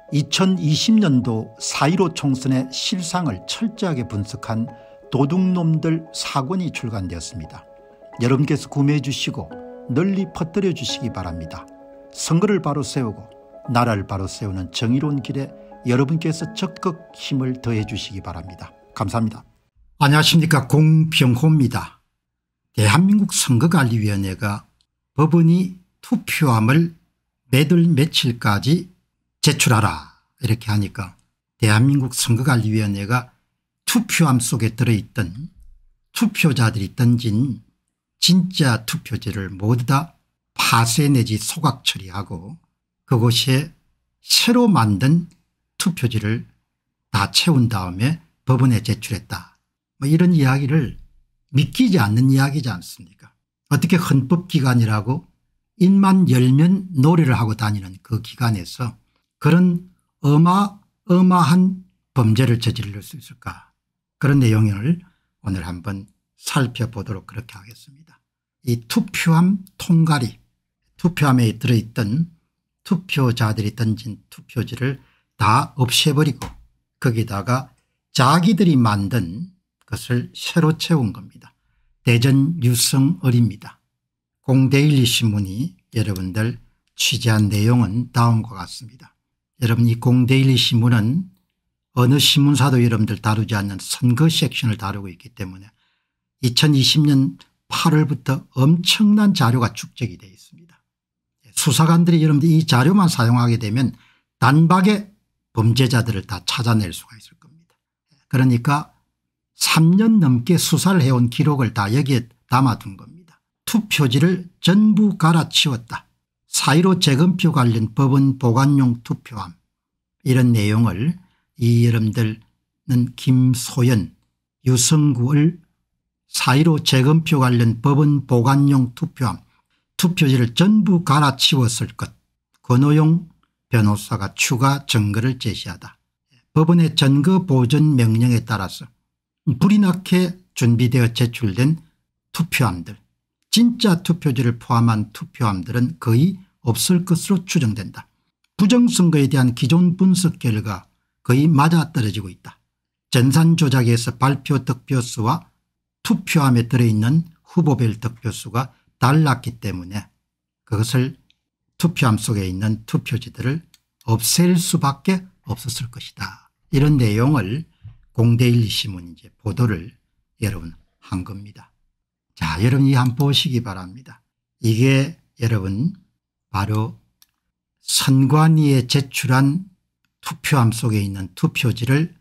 2020년도 4.15 총선의 실상을 철저하게 분석한 도둑놈들 4권이 출간되었습니다. 여러분께서 구매해 주시고 널리 퍼뜨려 주시기 바랍니다. 선거를 바로 세우고 나라를 바로 세우는 정의로운 길에 여러분께서 적극 힘을 더해 주시기 바랍니다. 감사합니다. 안녕하십니까, 공병호입니다. 대한민국 선거관리위원회가 법원이 투표함을 매달 며칠까지 제출하라 이렇게 하니까 대한민국 선거관리위원회가 투표함 속에 들어있던 투표자들이 던진 진짜 투표지를 모두 다 파쇄 내지 소각 처리하고 그곳에 새로 만든 투표지를 다 채운 다음에 법원에 제출했다. 이런 이야기를 믿기지 않는 이야기지 않습니까? 어떻게 헌법기관이라고 입만 열면 노래를 하고 다니는 그 기관에서 그런 어마어마한 범죄를 저지를 수 있을까? 그런 내용을 오늘 한번 살펴보도록 그렇게 하겠습니다. 이 투표함 통가리, 투표함에 들어있던 투표자들이 던진 투표지를 다 없애버리고 거기다가 자기들이 만든 것을 새로 채운 겁니다. 대전 유성을입니다. 공데일리 신문이 여러분들 취재한 내용은 다음과 같습니다. 여러분, 이 공데일리 신문은 어느 신문사도 여러분들 다루지 않는 선거 섹션을 다루고 있기 때문에 2020년 8월부터 엄청난 자료가 축적이 되어 있습니다. 수사관들이 여러분들 이 자료만 사용하게 되면 단박에 범죄자들을 다 찾아낼 수가 있을 겁니다. 그러니까 3년 넘게 수사를 해온 기록을 다 여기에 담아둔 겁니다. 투표지를 전부 갈아치웠다. 4.15 재검표 관련 법원 보관용 투표함, 이런 내용을 이 여러분들은 김소연, 유성구을 4.15 재검표 관련 법원 보관용 투표함, 투표지를 전부 갈아치웠을 것, 권오용 변호사가 추가 증거를 제시하다. 법원의 증거 보존 명령에 따라서 불이 나게 준비되어 제출된 투표함들, 진짜 투표지를 포함한 투표함들은 거의 없을 것으로 추정된다. 부정선거에 대한 기존 분석 결과 거의 맞아떨어지고 있다. 전산 조작에서 발표 득표수와 투표함에 들어있는 후보별 득표수가 달랐기 때문에 그것을 투표함 속에 있는 투표지들을 없앨 수밖에 없었을 것이다. 이런 내용을 공데일리 신문이 이제 보도를 여러분 한 겁니다. 자, 여러분이 한번 보시기 바랍니다. 이게 여러분 바로 선관위에 제출한 투표함 속에 있는 투표지를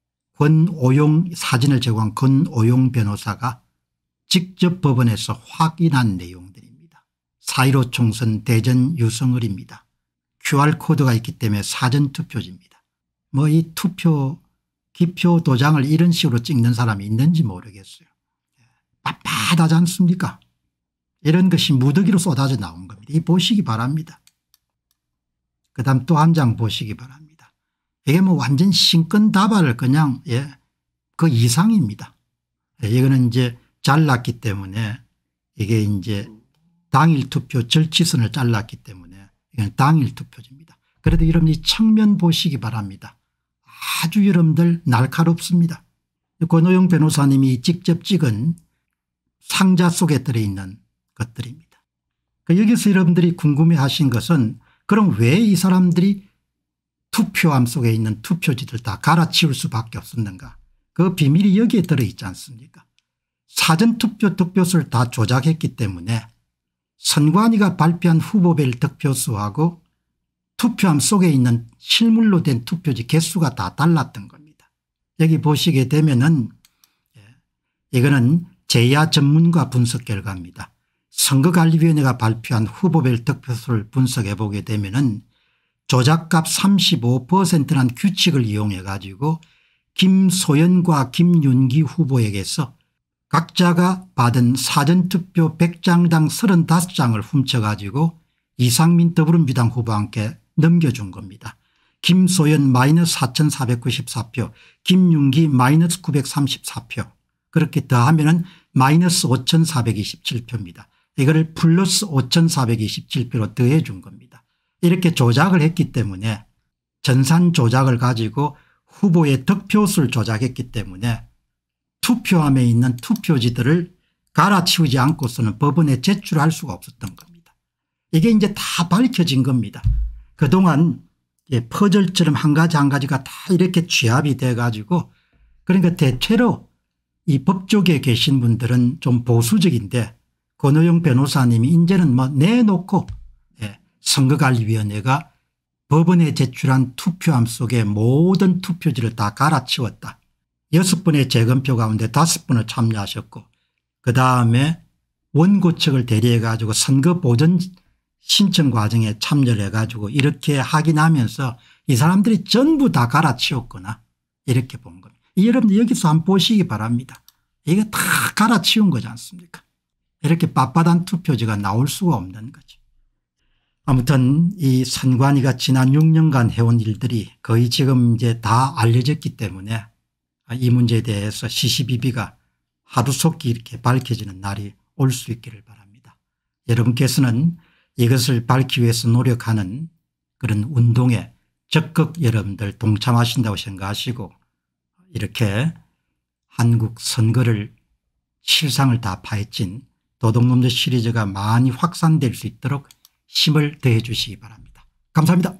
권오용, 사진을 제공한 권오용 변호사가 직접 법원에서 확인한 내용들입니다. 4.15 총선 대전 유성을입니다. QR코드가 있기 때문에 사전투표지입니다. 이 투표 기표 도장을 이런 식으로 찍는 사람이 있는지 모르겠어요. 빳빳하지 않습니까? 이런 것이 무더기로 쏟아져 나온 겁니다. 이 보시기 바랍니다. 그다음 또 한 장 보시기 바랍니다. 이게 완전 신건다발을 그냥 그 이상입니다. 이거는 이제 잘랐기 때문에 이게 이제 당일 투표 절치선을 잘랐기 때문에 이건 당일 투표지입니다. 그래도 여러분이 측면 보시기 바랍니다. 아주 여러분들 날카롭습니다. 권오용 변호사님이 직접 찍은 상자 속에 들어있는 것들입니다. 여기서 여러분들이 궁금해하신 것은 그럼 왜 이 사람들이 투표함 속에 있는 투표지들 다 갈아치울 수밖에 없었는가? 그 비밀이 여기에 들어있지 않습니까? 사전투표 득표수를 다 조작했기 때문에 선관위가 발표한 후보별 득표수하고 투표함 속에 있는 실물로 된 투표지 개수가 다 달랐던 겁니다. 여기 보시게 되면은 이거는 제야 전문가 분석 결과입니다. 선거관리위원회가 발표한 후보별 득표수를 분석해 보게 되면은 조작값 35%라는 규칙을 이용해 가지고 김소연과 김윤기 후보에게서 각자가 받은 사전투표 100장당 35장을 훔쳐 가지고 이상민 더불어민주당 후보와 함께 넘겨준 겁니다. 김소연 마이너스 4,494표, 김윤기 마이너스 934표, 그렇게 더하면은 마이너스 5,427표입니다. 이거를 플러스 5,427표로 더해 준 겁니다. 이렇게 조작을 했기 때문에 전산 조작을 가지고 후보의 득표수를 조작했기 때문에 투표함에 있는 투표지들을 갈아치우지 않고서는 법원에 제출할 수가 없었던 겁니다. 이게 이제 다 밝혀진 겁니다. 그동안 퍼즐처럼 한 가지 한 가지가 다 이렇게 취합이 돼 가지고 그러니까 대체로 이 법조계에 계신 분들은 좀 보수적인데 권오영 변호사님이 이제는 뭐 내놓고 선거관리위원회가 법원에 제출한 투표함 속에 모든 투표지를 다 갈아치웠다. 6번의 재검표 가운데 5번을 참여하셨고 그다음에 원고 측을 대리해 가지고 선거 보전 신청 과정에 참여를 해 가지고 이렇게 확인하면서 이 사람들이 전부 다 갈아치웠거나 이렇게 본 겁니다. 여러분들 여기서 한번 보시기 바랍니다. 이게 다 갈아치운 거지 않습니까? 이렇게 빳빳한 투표지가 나올 수가 없는 거죠. 아무튼 이 선관위가 지난 6년간 해온 일들이 거의 지금 이제 다 알려졌기 때문에 이 문제에 대해서 시시비비가 하루속히 이렇게 밝혀지는 날이 올 수 있기를 바랍니다. 여러분께서는 이것을 밝히기 위해서 노력하는 그런 운동에 적극 여러분들 동참하신다고 생각하시고 이렇게 한국 선거를 실상을 다 파헤친 도둑놈들 시리즈가 많이 확산될 수 있도록 힘을 더해 주시기 바랍니다. 감사합니다.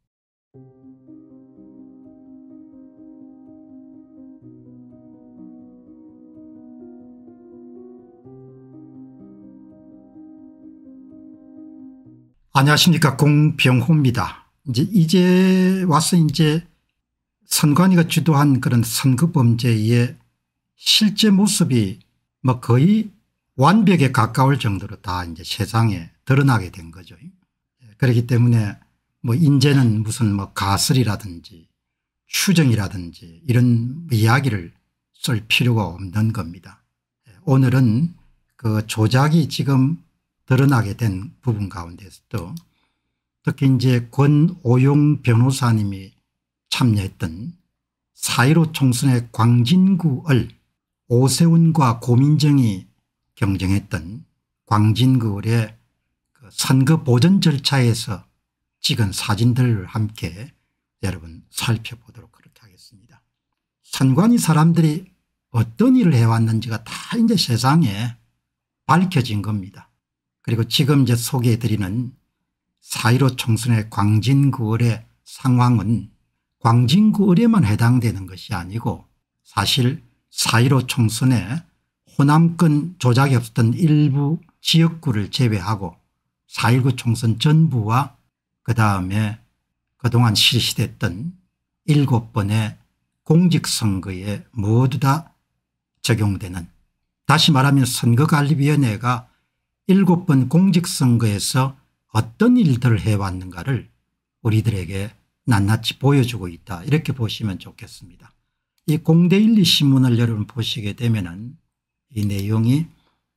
안녕하십니까. 공병호입니다. 이제 와서 이제 선관위가 주도한 그런 선거범죄의 실제 모습이 뭐 거의 완벽에 가까울 정도로 다 이제 세상에 드러나게 된 거죠. 그렇기 때문에 뭐 이제는 무슨 뭐 가설이라든지 추정이라든지 이런 이야기를 쓸 필요가 없는 겁니다. 오늘은 그 조작이 지금 드러나게 된 부분 가운데서도 특히 이제 권오용 변호사님이 참여했던 4.15 총선의 광진구을 오세훈과 고민정이 경쟁했던 광진구을의 그 선거 보전 절차에서 찍은 사진들을 함께 여러분 살펴보도록 그렇게 하겠습니다. 선관위 사람들이 어떤 일을 해왔는지가 다 이제 세상에 밝혀진 겁니다. 그리고 지금 이제 소개해드리는 4.15 총선의 광진구을의 상황은 광진구을에만 해당되는 것이 아니고 사실 4.15 총선에 호남권 조작이 없었던 일부 지역구를 제외하고 4.19 총선 전부와 그다음에 그동안 실시됐던 7번의 공직선거에 모두 다 적용되는, 다시 말하면 선거관리위원회가 7번 공직선거에서 어떤 일들을 해왔는가를 우리들에게 낱낱이 보여주고 있다, 이렇게 보시면 좋겠습니다. 이 공대일리 신문을 여러분 보시게 되면은 이 내용이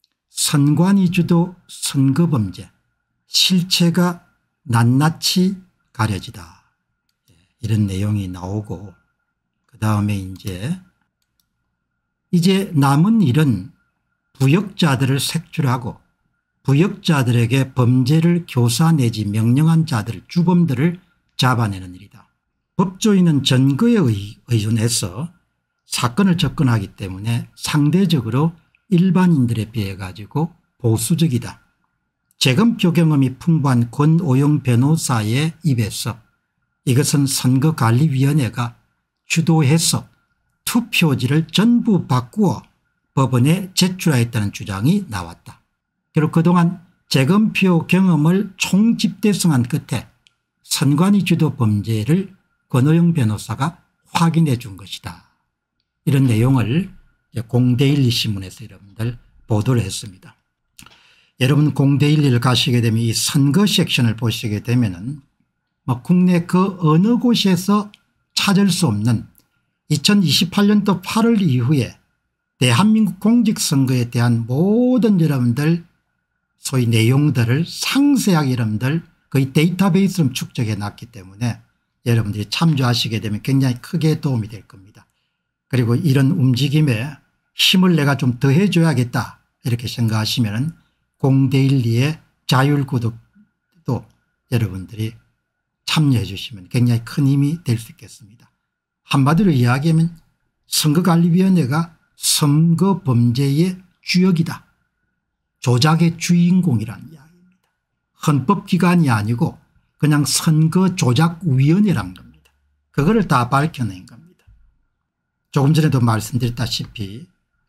선관위 주도 선거범죄 실체가 낱낱이 가려지다, 이런 내용이 나오고 그다음에 이제 남은 일은 부역자들을 색출하고 부역자들에게 범죄를 교사 내지 명령한 자들 주범들을 잡아내는 일이다. 법조인은 증거에 의존해서 사건을 접근하기 때문에 상대적으로 일반인들에 비해 가지고 보수적이다. 재검표 경험이 풍부한 권오용 변호사의 입에서 이것은 선거관리위원회가 주도해서 투표지를 전부 바꾸어 법원에 제출하였다는 주장이 나왔다. 그리고 그동안 재검표 경험을 총집대성한 끝에 선관위 주도 범죄를 권오용 변호사가 확인해 준 것이다. 이런 내용을 공대일리 신문에서 여러분들 보도를 했습니다. 여러분 공대일리를 가시게 되면 이 선거 섹션을 보시게 되면은 뭐 국내 그 어느 곳에서 찾을 수 없는 2028년도 8월 이후에 대한민국 공직선거에 대한 모든 여러분들 소위 내용들을 상세하게 여러분들 거의 데이터베이스로 축적해 놨기 때문에 여러분들이 참조하시게 되면 굉장히 크게 도움이 될 겁니다. 그리고 이런 움직임에 힘을 내가 좀 더해 줘야겠다 이렇게 생각하시면 공대일리의 자율구독도 여러분들이 참여해 주시면 굉장히 큰 힘이 될 수 있겠습니다. 한마디로 이야기하면 선거관리위원회가 선거 범죄의 주역이다. 조작의 주인공이라는 이야기입니다. 헌법기관이 아니고 그냥 선거조작위원회란 겁니다. 그거를 다 밝혀낸 겁니다. 조금 전에도 말씀드렸다시피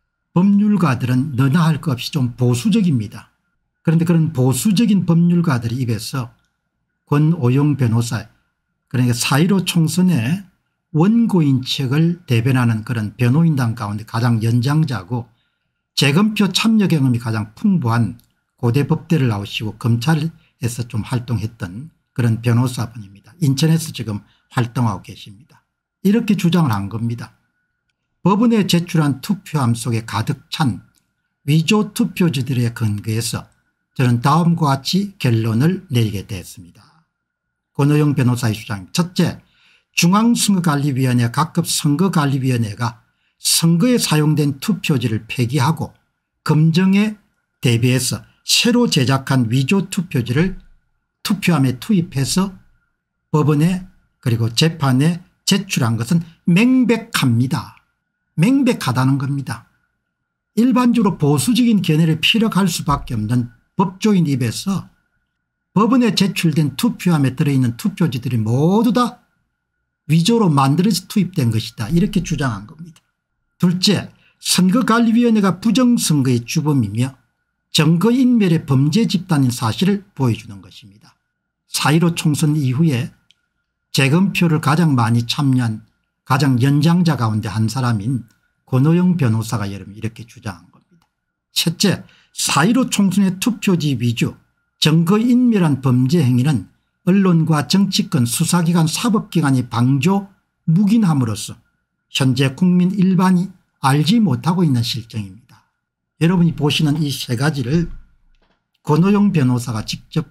법률가들은 너나 할 것 없이 좀 보수적입니다. 그런데 그런 보수적인 법률가들의 입에서 권오영 변호사, 그러니까 4.15 총선의 원고인 측을 대변하는 그런 변호인단 가운데 가장 연장자고 재검표 참여 경험이 가장 풍부한 고대 법대를 나오시고 검찰에서 좀 활동했던 그런 변호사분입니다. 인천에서 지금 활동하고 계십니다. 이렇게 주장을 한 겁니다. 법원에 제출한 투표함 속에 가득 찬 위조 투표지들에 근거해서 저는 다음과 같이 결론을 내리게 됐습니다. 권오영 변호사의 주장. 첫째, 중앙선거관리위원회 각급 선거관리위원회가 선거에 사용된 투표지를 폐기하고 검증에 대비해서 새로 제작한 위조 투표지를 투표함에 투입해서 법원에 그리고 재판에 제출한 것은 명백합니다. 명백하다는 겁니다. 일반적으로 보수적인 견해를 피력할 수밖에 없는 법조인 입에서 법원에 제출된 투표함에 들어있는 투표지들이 모두 다 위조로 만들어서 투입된 것이다. 이렇게 주장한 겁니다. 둘째, 선거관리위원회가 부정선거의 주범이며 정거인멸의 범죄 집단인 사실을 보여주는 것입니다. 4.15 총선 이후에 재검표를 가장 많이 참여한 가장 연장자 가운데 한 사람인 권오영 변호사가 여러분 이렇게 주장한 겁니다. 셋째, 4.15 총선의 투표지 위조 정거인멸한 범죄 행위는 언론과 정치권 수사기관 사법기관이 방조 묵인함으로써 현재 국민 일반이 알지 못하고 있는 실정입니다. 여러분이 보시는 이 세 가지를 권오영 변호사가 직접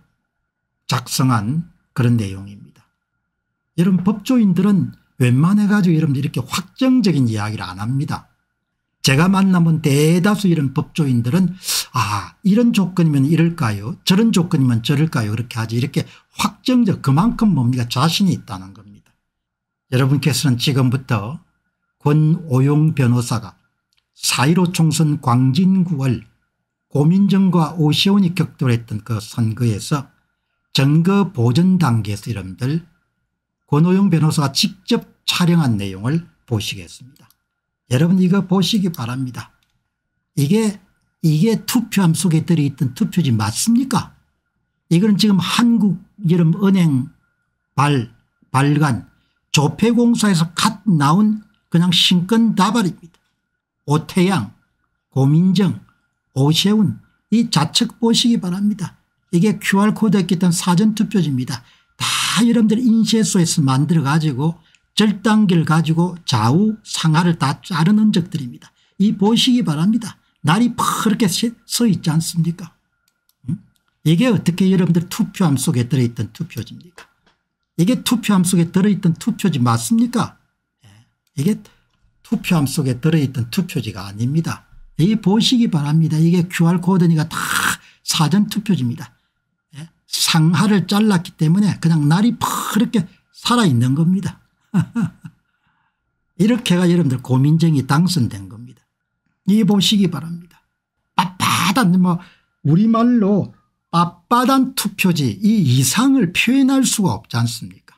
작성한 그런 내용입니다. 여러분 법조인들은 웬만해 가지고 여러분들 이렇게 확정적인 이야기를 안 합니다. 제가 만나본 대다수 이런 법조인들은 이런 조건이면 이럴까요 저런 조건이면 저럴까요 그렇게 하지 이렇게 확정적 그만큼 뭡니까 자신이 있다는 겁니다. 여러분께서는 지금부터 권오용 변호사가 4.15 총선 광진 9월 고민정과 오세훈이 격돌했던 그 선거에서 증거 보전 단계에서 여러분들 권오용 변호사가 직접 촬영한 내용을 보시겠습니다. 여러분 이거 보시기 바랍니다. 이게 투표함 속에 들어있던 투표지 맞습니까? 이거는 지금 한국여름은행 발간 조폐공사에서 갓 나온 그냥 신건 다발입니다. 오태양, 고민정, 오세훈 이 좌측 보시기 바랍니다. 이게 QR코드에 있던 사전투표지입니다. 다 여러분들 인쇄소에서 만들어 가지고 절단기를 가지고 좌우 상하를 다 자른 흔적들입니다. 이 보시기 바랍니다. 날이 퍼렇게 서 있지 않습니까? 이게 어떻게 여러분들 투표함 속에 들어있던 투표지입니까? 이게 투표함 속에 들어있던 투표지 맞습니까? 이게 투표함 속에 들어있던 투표지가 아닙니다. 이 보시기 바랍니다. 이게 QR코드니까 다 사전투표지입니다. 상하를 잘랐기 때문에 그냥 날이 퍼렇게 살아있는 겁니다. 이렇게가 여러분들 고민정이 당선된 겁니다. 이 보시기 바랍니다. 빳빳한 우리말로 빳빳한 투표지 이 이상을 표현할 수가 없지 않습니까?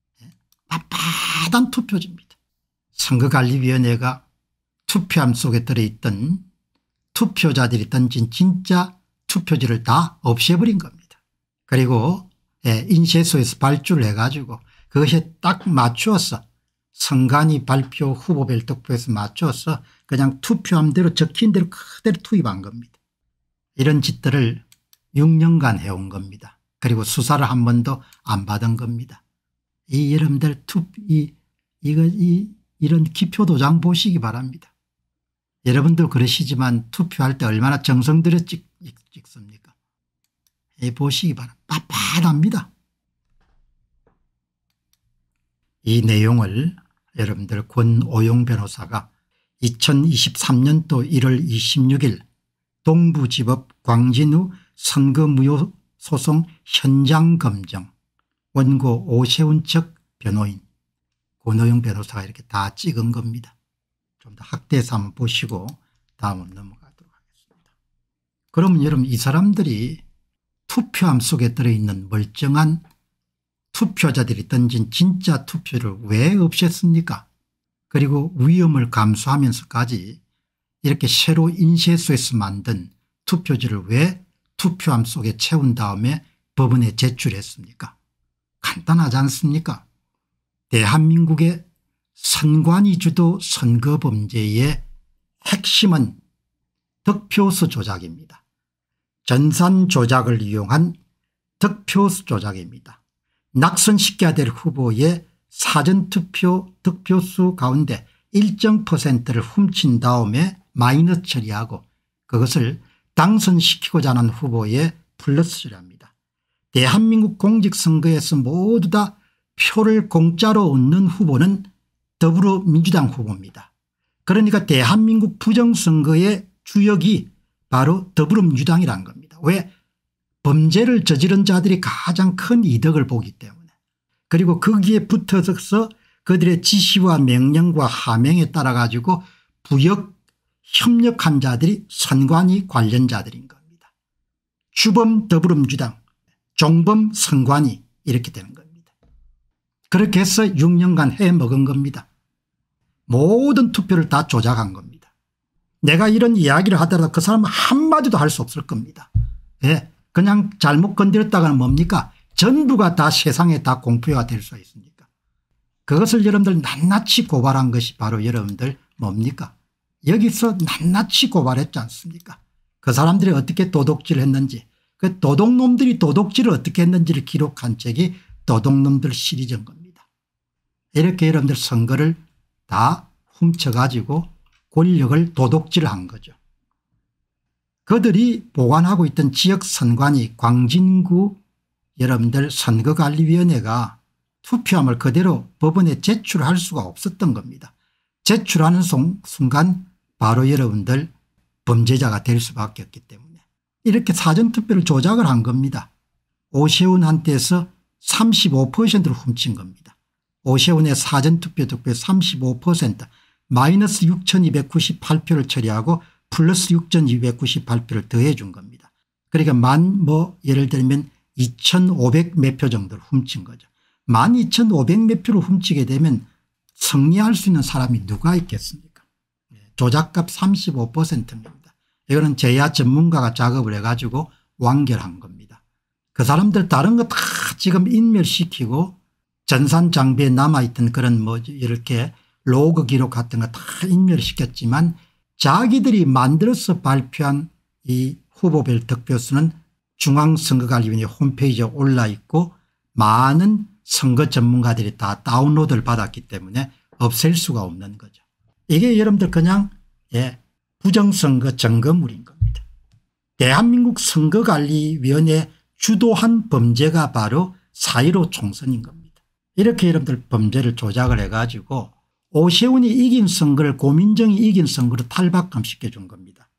빳빳한 투표지입니다. 선거관리위원회가 투표함 속에 들어있던 투표자들이 던진 진짜 투표지를 다 없애버린 겁니다. 그리고 인쇄소에서 발주를 해가지고 그것에 딱 맞추어서 선관위 발표 후보별 득표에서 맞추어서 그냥 투표함대로 적힌 대로 그대로 투입한 겁니다. 이런 짓들을 6년간 해온 겁니다. 그리고 수사를 한 번도 안 받은 겁니다. 이 여러분들 이런 기표도장 보시기 바랍니다. 여러분들 그러시지만 투표할 때 얼마나 정성 들여 찍습니까? 보시기 바랍니다. 빳빳합니다. 이 내용을 여러분들 권오용 변호사가 2023년도 1월 26일 동부지법 광진우 선거무효소송 현장검증 원고 오세훈 측 변호인 권호영 변호사가 이렇게 다 찍은 겁니다. 좀 더 확대해서 한번 보시고 다음으로 넘어가도록 하겠습니다. 그러면 여러분 이 사람들이 투표함 속에 들어있는 멀쩡한 투표자들이 던진 진짜 투표를 왜 없앴습니까? 그리고 위험을 감수하면서까지 이렇게 새로 인쇄소에서 만든 투표지를 왜 투표함 속에 채운 다음에 법원에 제출했습니까? 간단하지 않습니까? 대한민국의 선관위 주도 선거범죄의 핵심은 득표수 조작입니다. 전산 조작을 이용한 득표수 조작입니다. 낙선시켜야 될 후보의 사전투표 득표수 가운데 일정 %를 훔친 다음에 마이너스 처리하고 그것을 당선시키고자 하는 후보에 플러스 처리합니다. 대한민국 공직선거에서 모두 다 표를 공짜로 얻는 후보는 더불어민주당 후보입니다. 그러니까 대한민국 부정선거의 주역이 바로 더불어민주당이라는 겁니다. 왜? 범죄를 저지른 자들이 가장 큰 이득을 보기 때문에 그리고 거기에 붙어서 그들의 지시와 명령과 하명에 따라 가지고 부역 협력한 자들이 선관위 관련자들인 겁니다. 주범 더불어민주당 종범 선관위 이렇게 되는 겁니다. 그렇게 해서 6년간 해먹은 겁니다. 모든 투표를 다 조작한 겁니다. 내가 이런 이야기를 하더라도 그 사람은 한마디도 할 수 없을 겁니다. 예, 그냥 잘못 건드렸다가는 뭡니까? 전부가 다 세상에 다 공표가 될 수 있습니까? 그것을 여러분들 낱낱이 고발한 것이 바로 여러분들 뭡니까? 여기서 낱낱이 고발했지 않습니까? 그 사람들이 어떻게 도둑질을 했는지 그 도둑놈들이 도둑질을 어떻게 했는지를 기록한 책이 도둑놈들 시리즈인 겁니다. 이렇게 여러분들 선거를 다 훔쳐가지고 권력을 도둑질한 거죠. 그들이 보관하고 있던 지역 선관위 광진구 여러분들 선거관리위원회가 투표함을 그대로 법원에 제출할 수가 없었던 겁니다. 제출하는 순간 바로 여러분들 범죄자가 될 수밖에 없기 때문에 이렇게 사전투표를 조작을 한 겁니다. 오세훈한테서 35%를 훔친 겁니다. 오세훈의 사전투표 득표 35% 마이너스 6298표를 처리하고 플러스 6298표를 더해 준 겁니다. 그러니까 예를 들면 2500 몇 표 정도를 훔친 거죠. 12,500 몇 표를 훔치게 되면 승리할 수 있는 사람이 누가 있겠습니까? 조작값 35%입니다. 이거는 제야 전문가가 작업을 해가지고 완결한 겁니다. 그 사람들 다른 거 다 지금 인멸시키고 전산 장비에 남아있던 그런 이렇게 로그 기록 같은 거 다 인멸시켰지만 자기들이 만들어서 발표한 이 후보별 득표수는 중앙선거관리위원회 홈페이지에 올라 있고 많은 선거 전문가들이 다 다운로드를 받았기 때문에 없앨 수가 없는 거죠. 이게 여러분들 그냥 부정선거 증거물인 겁니다. 대한민국 선거관리위원회 주도한 범죄가 바로 4.15 총선인 겁니다. 이렇게 여러분들 범죄를 조작을 해가지고 오세훈이 이긴 선거를 고민정이 이긴 선거로 탈바꿈시켜 준 겁니다.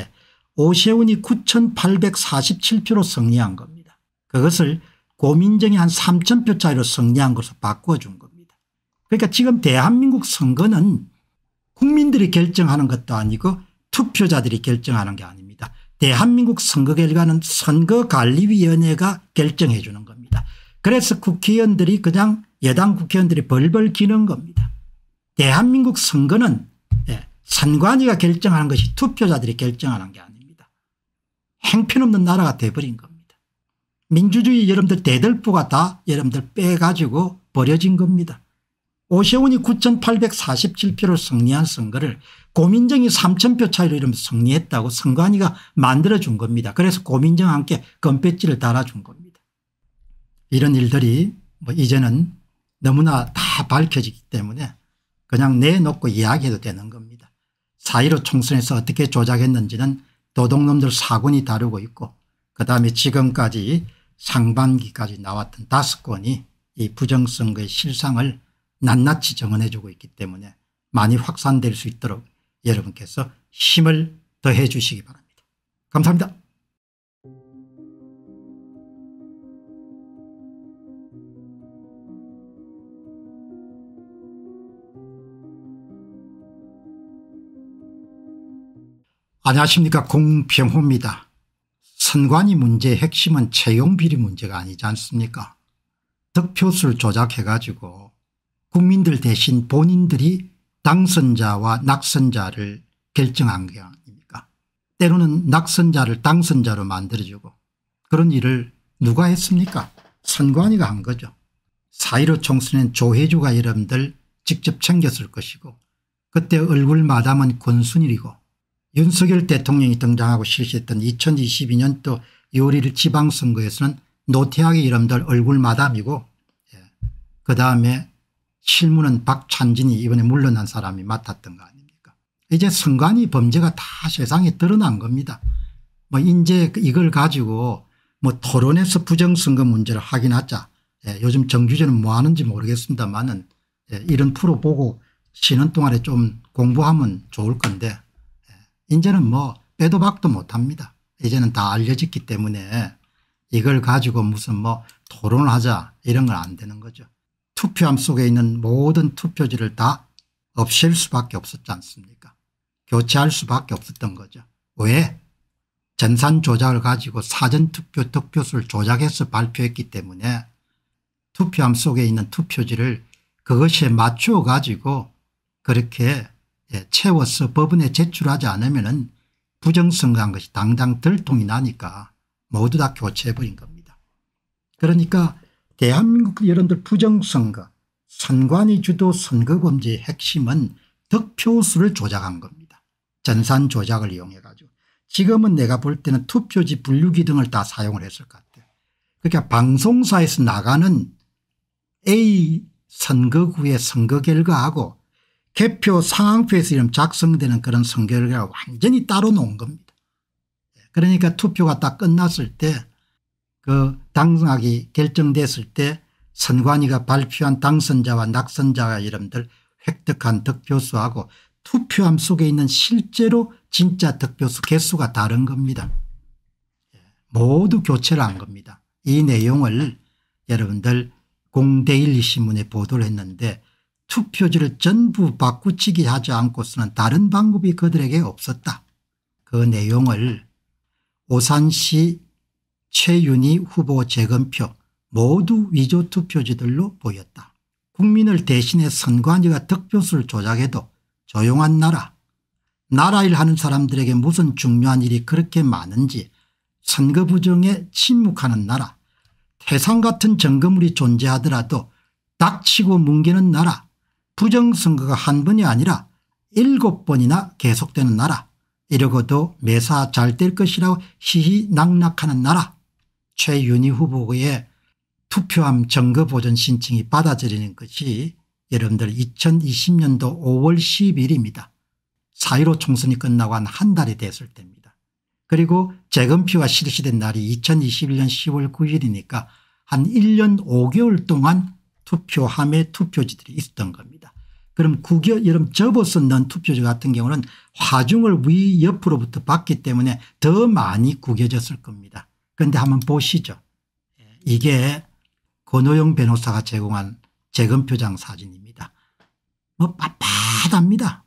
오세훈이 9,847표로 승리한 겁니다. 그것을 고민정이 한 3,000표 차이로 승리한 것으로 바꿔준 겁니다. 그러니까 지금 대한민국 선거는 국민들이 결정하는 것도 아니고 투표자들이 결정하는 게 아닙니다. 대한민국 선거 결과는 선거관리위원회가 결정해 주는 겁니다. 그래서 국회의원들이 그냥 여당 국회의원들이 벌벌 기는 겁니다. 대한민국 선거는 선관위가 결정하는 것이 투표자들이 결정하는 게 아닙니다. 행편없는 나라가 돼버린 겁니다. 민주주의 여러분들 대들보가 다 여러분들 빼가지고 버려진 겁니다. 오세훈이 9,847표로 승리한 선거를 고민정이 3,000표 차이로 이러면 승리했다고 선관위가 만들어준 겁니다. 그래서 고민정과 함께 금배지를 달아준 겁니다. 이런 일들이 이제는 너무나 다 밝혀지기 때문에 그냥 내놓고 이야기해도 되는 겁니다. 4.15 총선에서 어떻게 조작했는지는 도둑놈들 4권이 다루고 있고 그다음에 지금까지 상반기까지 나왔던 5건이 이 부정선거의 실상을 낱낱이 정언해 주고 있기 때문에 많이 확산될 수 있도록 여러분께서 힘을 더해 주시기 바랍니다. 감사합니다. 안녕하십니까, 공병호입니다. 선관위 문제의 핵심은 채용비리 문제가 아니지 않습니까? 득표수를 조작해 가지고 국민들 대신 본인들이 당선자와 낙선자를 결정한 게 아닙니까? 때로는 낙선자를 당선자로 만들어주고 그런 일을 누가 했습니까? 선관위가 한 거죠. 4.15 총선엔 조혜주가 여러분들 직접 챙겼을 것이고 그때 얼굴 마담은 권순일이고 윤석열 대통령이 등장하고 실시했던 2022년도 6월 1일 지방선거에서는 노태악의 여러분들 얼굴 마담이고 그다음에 실무는 박찬진이 이번에 물러난 사람이 맡았던 거 아닙니까? 이제 선관위 범죄가 다 세상에 드러난 겁니다. 뭐 이제 이걸 가지고 뭐 토론에서 부정선거 문제를 확인하자. 요즘 정규제는 뭐 하는지 모르겠습니다만은 이런 프로 보고 쉬는 동안에 좀 공부하면 좋을 건데 이제는 뭐 빼도 박도 못합니다. 이제는 다 알려졌기 때문에 이걸 가지고 무슨 뭐 토론을 하자 이런 건 안 되는 거죠. 투표함 속에 있는 모든 투표지를 다 없앨 수밖에 없었지 않습니까? 교체할 수밖에 없었던 거죠. 왜? 전산 조작을 가지고 사전투표 득표수를 조작해서 발표했기 때문에 투표함 속에 있는 투표지를 그것에 맞추어 가지고 그렇게 채워서 법원에 제출하지 않으면 부정선거한 것이 당장 들통이 나니까 모두 다 교체해버린 겁니다. 그러니까 대한민국 여러분들 부정선거 선관위 주도 선거범죄의 핵심은 득표수를 조작한 겁니다. 전산 조작을 이용해 가지고 지금은 내가 볼 때는 투표지 분류기 등을 다 사용을 했을 것 같아요. 그러니까 방송사에서 나가는 A 선거구의 선거 결과하고 개표 상황표에서 이름 작성되는 그런 선거 결과가 완전히 따로 놓은 겁니다. 그러니까 투표가 딱 끝났을 때 그 당선하기 결정됐을 때 선관위가 발표한 당선자와 낙선자가 여러분들 획득한 득표수하고 투표함 속에 있는 실제로 진짜 득표수 개수가 다른 겁니다. 모두 교체를 한 겁니다. 이 내용을 여러분들 공데일리 신문에 보도를 했는데 투표지를 전부 바꾸치기 하지 않고서는 다른 방법이 그들에게 없었다. 그 내용을 오산시 최윤희 후보 재검표 모두 위조 투표지들로 보였다. 국민을 대신해 선관위가 득표수를 조작해도 조용한 나라. 나라 일 하는 사람들에게 무슨 중요한 일이 그렇게 많은지 선거 부정에 침묵하는 나라. 태산 같은 증거물이 존재하더라도 닥치고 뭉개는 나라. 부정선거가 한 번이 아니라 7번이나 계속되는 나라. 이러고도 매사 잘 될 것이라고 희희낙낙하는 나라. 최윤희 후보의 투표함 증거보전 신청이 받아들이는 것이 여러분들 2020년도 5월 10일입니다. 4.15 총선이 끝나고 한 달이 됐을 때입니다. 그리고 재검표가 실시된 날이 2021년 10월 9일이니까 한 1년 5개월 동안 투표함에 투표지들이 있었던 겁니다. 그럼 여러분 접어서 넣은 투표지 같은 경우는 화중을 위 옆으로부터 봤기 때문에 더 많이 구겨졌을 겁니다. 그런데 한번 보시죠. 이게 권오영 변호사가 제공한 재검표장 사진입니다. 뭐 빳빳합니다.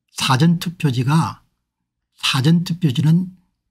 사전투표지는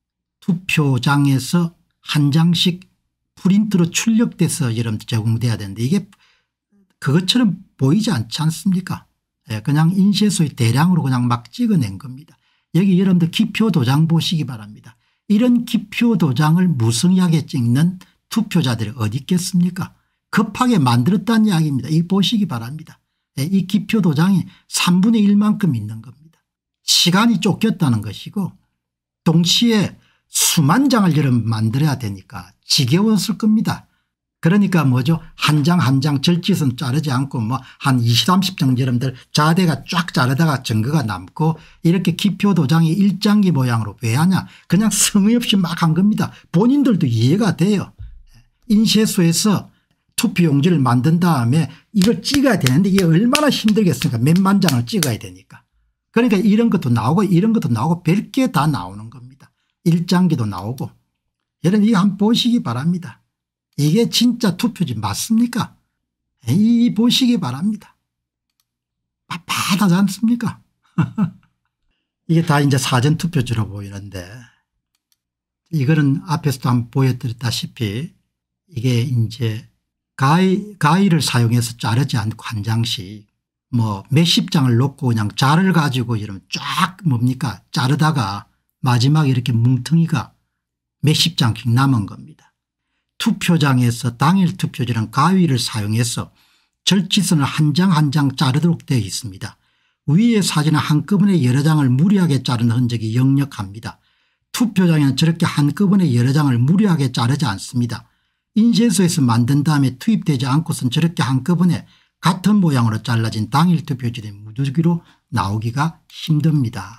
투표장에서 한 장씩 프린트로 출력돼서 여러분들 제공돼야 되는데 이게 그것처럼 보이지 않지 않습니까? 그냥 인쇄소에 대량으로 그냥 막 찍어낸 겁니다. 여기 여러분들 기표 도장 보시기 바랍니다. 이런 기표 도장을 무성의하게 찍는 투표자들이 어디 있겠습니까? 급하게 만들었다는 이야기입니다. 이 보시기 바랍니다. 이 기표 도장이 3분의 1만큼 있는 겁니다. 시간이 쫓겼다는 것이고 동시에 수만 장을 여러분 만들어야 되니까 지겨웠을 겁니다. 그러니까 뭐죠? 한 장 한 장 절지선 자르지 않고 뭐 한 20, 30장 여러분들 자대가 쫙 자르다가 증거가 남고 이렇게 기표 도장이 일장기 모양으로 왜 하냐? 그냥 성의 없이 막 한 겁니다. 본인들도 이해가 돼요. 인쇄소에서 투표용지를 만든 다음에 이걸 찍어야 되는데 이게 얼마나 힘들겠습니까? 몇만 장을 찍어야 되니까. 그러니까 이런 것도 나오고 이런 것도 나오고 별게 다 나오는 겁니다. 일장기도 나오고. 여러분 이거 한번 보시기 바랍니다. 이게 진짜 투표지 맞습니까? 이 보시기 바랍니다. 빳빳하지 않습니까? 이게 다 이제 사전투표지로 보이는데 이거는 앞에서도 한번 보여드렸다시피 이게 이제 가위를 사용해서 자르지 않고 한 장씩 뭐 몇십 장을 놓고 그냥 자를 가지고 이러면 쫙 뭡니까 자르다가 마지막에 이렇게 뭉텅이가 몇십 장씩 남은 겁니다. 투표장에서 당일 투표지는 가위를 사용해서 절지선을 한 장 한 장 자르도록 되어 있습니다. 위의 사진은 한꺼번에 여러 장을 무리하게 자른 흔적이 역력합니다. 투표장에는 저렇게 한꺼번에 여러 장을 무리하게 자르지 않습니다. 인쇄소에서 만든 다음에 투입되지 않고선 저렇게 한꺼번에 같은 모양으로 잘라진 당일 투표지들이 무더기로 나오기가 힘듭니다.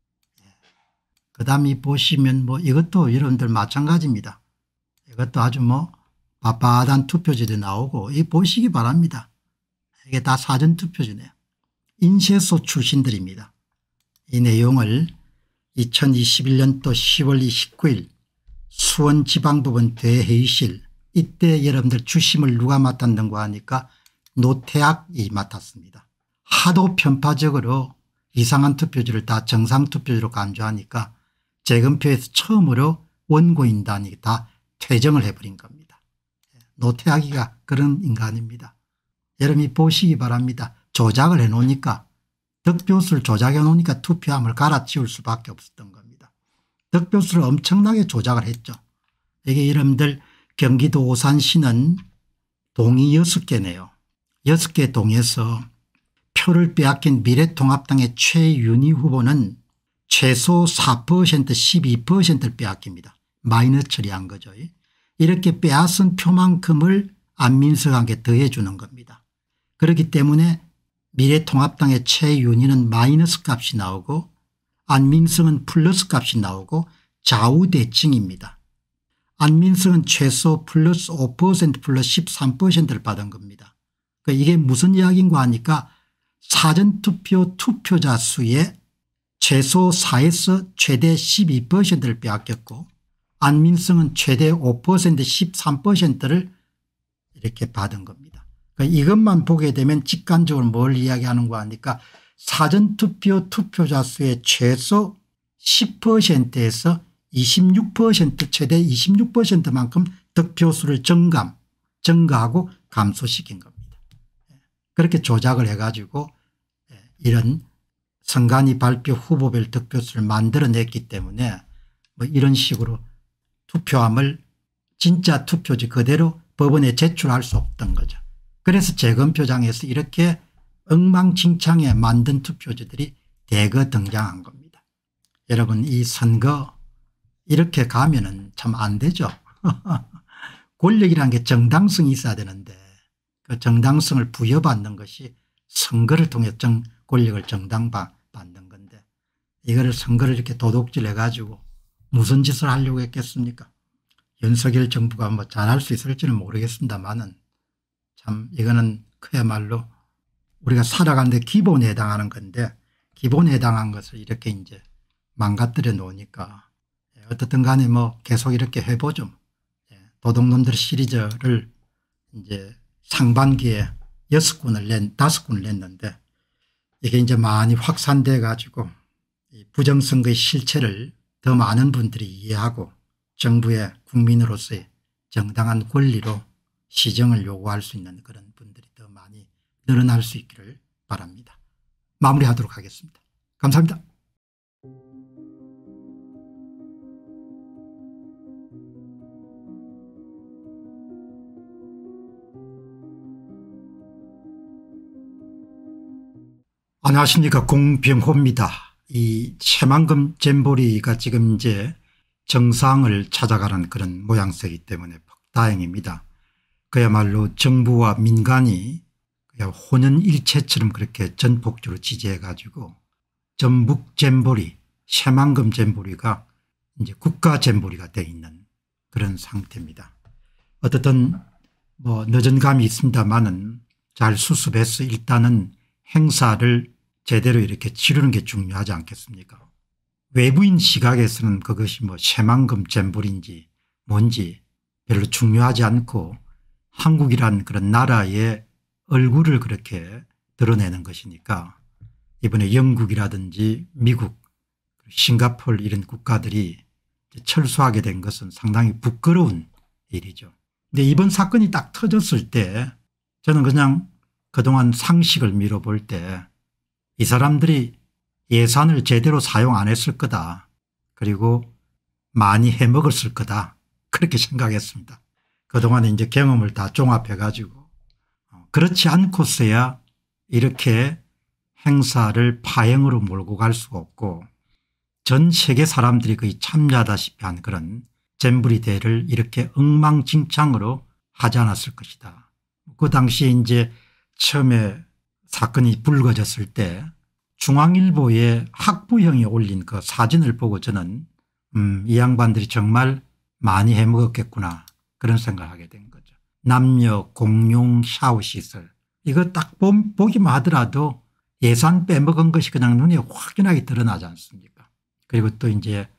그다음에 보시면 뭐 이것도 여러분들 마찬가지입니다. 이것도 아주 뭐 빳빳한 투표지들이 나오고 이 보시기 바랍니다. 이게 다 사전투표지네요. 인쇄소 출신들입니다. 이 내용을 2021년도 10월 29일 수원지방법원 대회의실 이때 여러분들 주심을 누가 맡았는가 하니까 노태악이 맡았습니다. 하도 편파적으로 이상한 투표지를 다 정상투표지로 간주하니까 재검표에서 처음으로 원고인단이 다 퇴정을 해버린 겁니다. 노태악이가 그런 인간입니다. 여러분이 보시기 바랍니다. 조작을 해놓으니까 득표수를 조작해 놓으니까 투표함을 갈아치울 수밖에 없었던 겁니다. 득표수를 엄청나게 조작을 했죠. 이게 여러분들 경기도 오산시는 동이 6개네요. 6개 동에서 표를 빼앗긴 미래통합당의 최윤희 후보는 최소 4% 12%를 빼앗깁니다. 마이너스 처리한 거죠. 이렇게 빼앗은 표만큼을 안민석에게 더해 주는 겁니다. 그렇기 때문에 미래통합당의 최윤희는 마이너스 값이 나오고 안민석은 플러스 값이 나오고 좌우대칭입니다. 안민석은 최소 플러스 5% 플러스 13%를 받은 겁니다. 그러니까 이게 무슨 이야기인가 하니까 사전투표 투표자 수의 최소 4에서 최대 12%를 빼앗겼고 안민석은 최대 5% 13%를 이렇게 받은 겁니다. 그러니까 이것만 보게 되면 직관적으로 뭘 이야기하는가 하니까 사전투표 투표자 수의 최소 10%에서 26% 최대 26%만큼 득표수를 증가하고 감소시킨 겁니다. 그렇게 조작을 해가지고 이런 선관위 발표 후보별 득표수를 만들어냈기 때문에 뭐 이런 식으로 투표함을 진짜 투표지 그대로 법원에 제출할 수 없던 거죠. 그래서 재검표장에서 이렇게 엉망진창에 만든 투표지들이 대거 등장한 겁니다. 여러분 이 선거 이렇게 가면은 참 안 되죠. 권력이라는 게 정당성이 있어야 되는데 그 정당성을 부여받는 것이 선거를 통해 권력을 정당받는 건데 이거를 선거를 이렇게 도둑질해 가지고 무슨 짓을 하려고 했겠습니까? 윤석열 정부가 뭐 잘할 수 있을지는 모르겠습니다만은 참 이거는 그야말로 우리가 살아가는데 기본에 해당하는 건데 기본에 해당한 것을 이렇게 이제 망가뜨려 놓으니까 어떻든 간에 뭐 계속 이렇게 해보죠. 도둑놈들 시리즈를 이제 상반기에 5군을 냈는데 이게 이제 많이 확산돼 가지고 부정선거의 실체를 더 많은 분들이 이해하고 정부의 국민으로서의 정당한 권리로 시정을 요구할 수 있는 그런 분들이 더 많이 늘어날 수 있기를 바랍니다. 마무리하도록 하겠습니다. 감사합니다. 안녕하십니까. 공병호입니다. 이 새만금 잼버리가 지금 이제 정상을 찾아가는 그런 모양새이기 때문에 다행입니다. 그야말로 정부와 민간이 그냥 혼연일체처럼 그렇게 전폭적으로 지지해 가지고 전북 잼버리 새만금 잼버리가 이제 국가 잼버리가 되어 있는 그런 상태입니다. 어떻든 뭐 늦은 감이 있습니다만은 잘 수습해서 일단은 행사를 제대로 이렇게 치르는 게 중요하지 않겠습니까? 외부인 시각에서는 그것이 뭐 새만금 잼버리인지 뭔지 별로 중요하지 않고 한국이란 그런 나라의 얼굴을 그렇게 드러내는 것이니까 이번에 영국이라든지 미국 싱가포르 이런 국가들이 철수하게 된 것은 상당히 부끄러운 일이죠. 근데 이번 사건이 딱 터졌을 때 저는 그냥 그동안 상식을 미뤄볼 때 이 사람들이 예산을 제대로 사용 안 했을 거다. 그리고 많이 해먹었을 거다. 그렇게 생각했습니다. 그동안에 이제 경험을 다 종합해 가지고 그렇지 않고서야 이렇게 행사를 파행으로 몰고 갈 수가 없고 전 세계 사람들이 거의 참여하다시피 한 그런 잼버리 대회를 이렇게 엉망진창으로 하지 않았을 것이다. 그 당시에 이제 처음에 사건이 불거졌을 때 중앙일보에 학부형이 올린 그 사진을 보고 저는 이 양반들이 정말 많이 해먹었겠구나 그런 생각을 하게 된 거죠. 남녀 공용 샤워 시설 이거 딱 보기만 하더라도 예산 빼먹은 것이 그냥 눈에 확연하게 드러나지 않습니까? 그리고 또 이제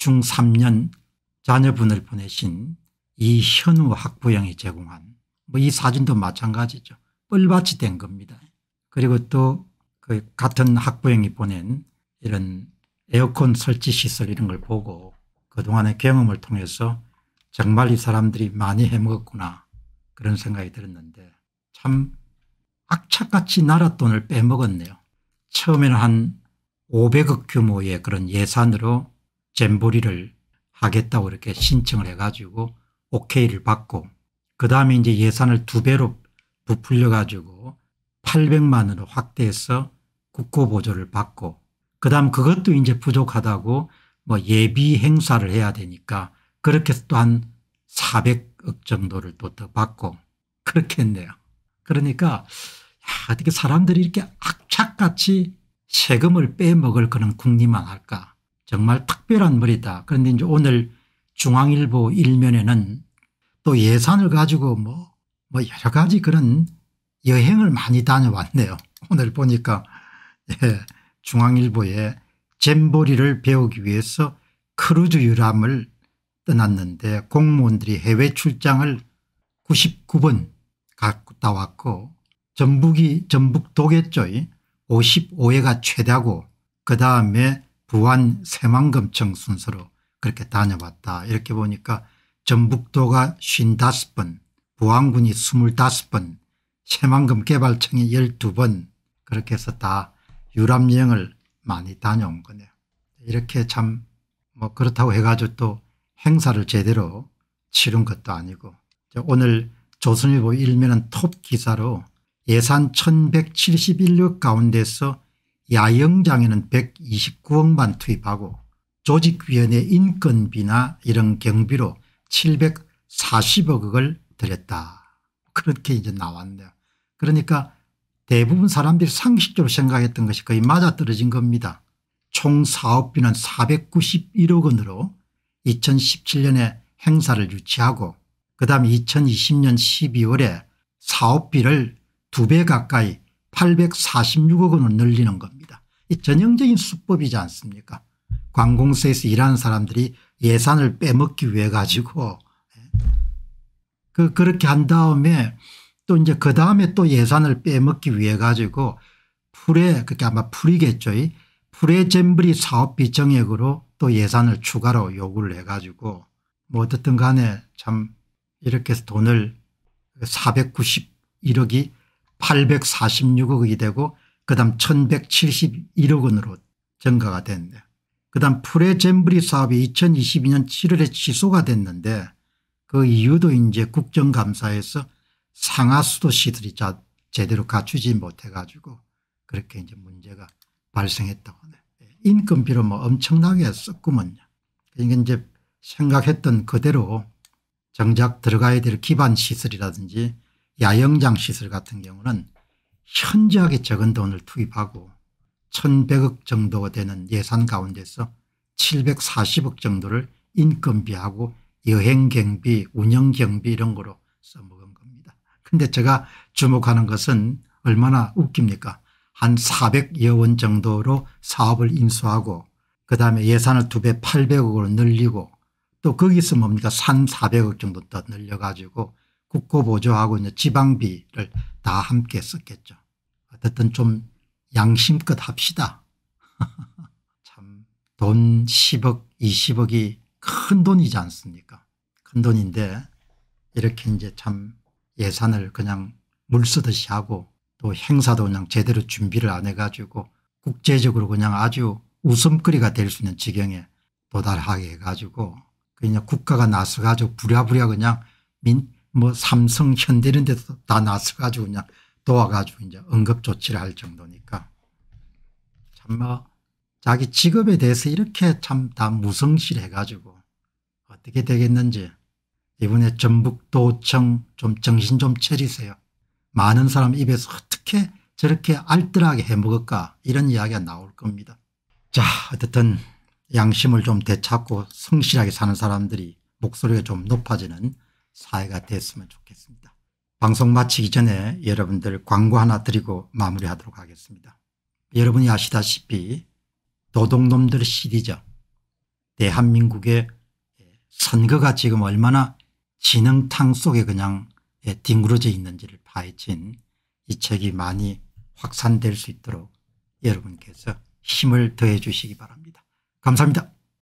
중3년 자녀분을 보내신 이현우 학부형이 제공한 뭐 이 사진도 마찬가지죠. 뻘밭이 된 겁니다. 그리고 또 그 같은 학부형이 보낸 이런 에어컨 설치 시설 이런 걸 보고 그동안의 경험을 통해서 정말 이 사람들이 많이 해먹었구나 그런 생각이 들었는데 참 악착같이 나라 돈을 빼먹었네요. 처음에는 한 500억 규모의 그런 예산으로 잼버리를 하겠다고 이렇게 신청을 해가지고 오케이를 받고 그다음에 이제 예산을 2배로 부풀려 가지고 800만 원으로 확대해서 국고보조를 받고 그다음 그것도 이제 부족하다고 뭐 예비 행사를 해야 되니까 그렇게 해서 또 한 400억 정도를 또 더 받고 그렇게 했네요. 그러니까 어떻게 사람들이 이렇게 악착같이 세금을 빼먹을 그런 궁리만 할까. 정말 특별한 머리다. 그런데 이제 오늘 중앙일보 일면에는 또 예산을 가지고 뭐 여러 가지 그런 여행을 많이 다녀왔네요. 오늘 보니까 중앙일보에 잼버리를 배우기 위해서 크루즈 유람을 떠났는데 공무원들이 해외 출장을 99번 갔다 왔고 전북도겠죠. 55회가 최다고 그다음에 부안 새만금청 순서로 그렇게 다녀왔다. 이렇게 보니까 전북도가 55번 부안군이 25번 새만금 개발청이 12번 그렇게 해서 다 유람여행을 많이 다녀온 거네요. 이렇게 참 뭐 그렇다고 해가지고 또 행사를 제대로 치른 것도 아니고 오늘 조선일보 일면은 톱 기사로 예산 1171억 가운데서 야영장에는 129억만 투입하고 조직위원회 인건비나 이런 경비로 740억을 들였다. 그렇게 이제 나왔네요. 그러니까 대부분 사람들이 상식적으로 생각했던 것이 거의 맞아떨어진 겁니다. 총 사업비는 491억 원으로 2017년에 행사를 유치하고 그다음에 2020년 12월에 사업비를 2배 가까이 846억 원으로 늘리는 겁니다. 이 전형적인 수법이지 않습니까? 관공서에서 일하는 사람들이 예산을 빼먹기 위해 가지고 그렇게 한 다음에 또 이제 그다음에 또 예산을 빼먹기 위해 가지고 그게 아마 풀이겠죠. 풀의 잼버리 사업비 정액으로 또 예산을 추가로 요구를 해 가지고 뭐 어떻든 간에 참 이렇게 해서 돈을 491억이 846억이 되고 그다음 1171억 원으로 증가가 됐네요. 그다음 풀의 잼버리 사업이 2022년 7월에 취소가 됐는데 그 이유도 이제 국정감사에서 상하수도 시설이 제대로 갖추지 못해 가지고 그렇게 이제 문제가 발생했다고 하네요. 인건비로 뭐 엄청나게 썼구먼요. 그러니까 이제 생각했던 그대로 정작 들어가야 될 기반 시설이라든지 야영장 시설 같은 경우는 현저하게 적은 돈을 투입하고 1100억 정도가 되는 예산 가운데서 740억 정도를 인건비하고 여행경비 운영경비 이런 거로 써먹은 겁니다. 그런데 제가 주목하는 것은 얼마나 웃깁니까? 한 400여 원 정도로 사업을 인수하고 그다음에 예산을 2배 800억으로 늘리고 또 거기서 뭡니까 1,400억 정도 더 늘려가지고 국고보조하고 이제 지방비를 다 함께 썼겠죠. 어쨌든 좀 양심껏 합시다. 참 돈 10억 20억이 큰 돈이지 않습니까? 큰 돈인데 이렇게 이제 참 예산을 그냥 물 쓰듯이 하고 또 행사도 그냥 제대로 준비를 안 해가지고 국제적으로 그냥 아주 웃음거리가 될 수 있는 지경에 도달하게 해가지고 그냥 국가가 나서가지고 부랴부랴 그냥 뭐 삼성 현대 이런 데서 다 나서가지고 그냥 도와가지고 이제 응급조치를 할 정도니까 참 뭐 자기 직업에 대해서 이렇게 참 다 무성실해가지고 어떻게 되겠는지 이번에 전북도청 좀 정신 좀 차리세요. 많은 사람 입에서 어떻게 저렇게 알뜰하게 해먹을까 이런 이야기가 나올 겁니다. 자 어쨌든 양심을 좀 되찾고 성실하게 사는 사람들이 목소리가 좀 높아지는 사회가 됐으면 좋겠습니다. 방송 마치기 전에 여러분들 광고 하나 드리고 마무리하도록 하겠습니다. 여러분이 아시다시피 도둑놈들 시리즈 대한민국의 선거가 지금 얼마나 진흙탕 속에 그냥 뒹굴어져 있는지를 파헤친 이 책이 많이 확산될 수 있도록 여러분께서 힘을 더해 주시기 바랍니다. 감사합니다.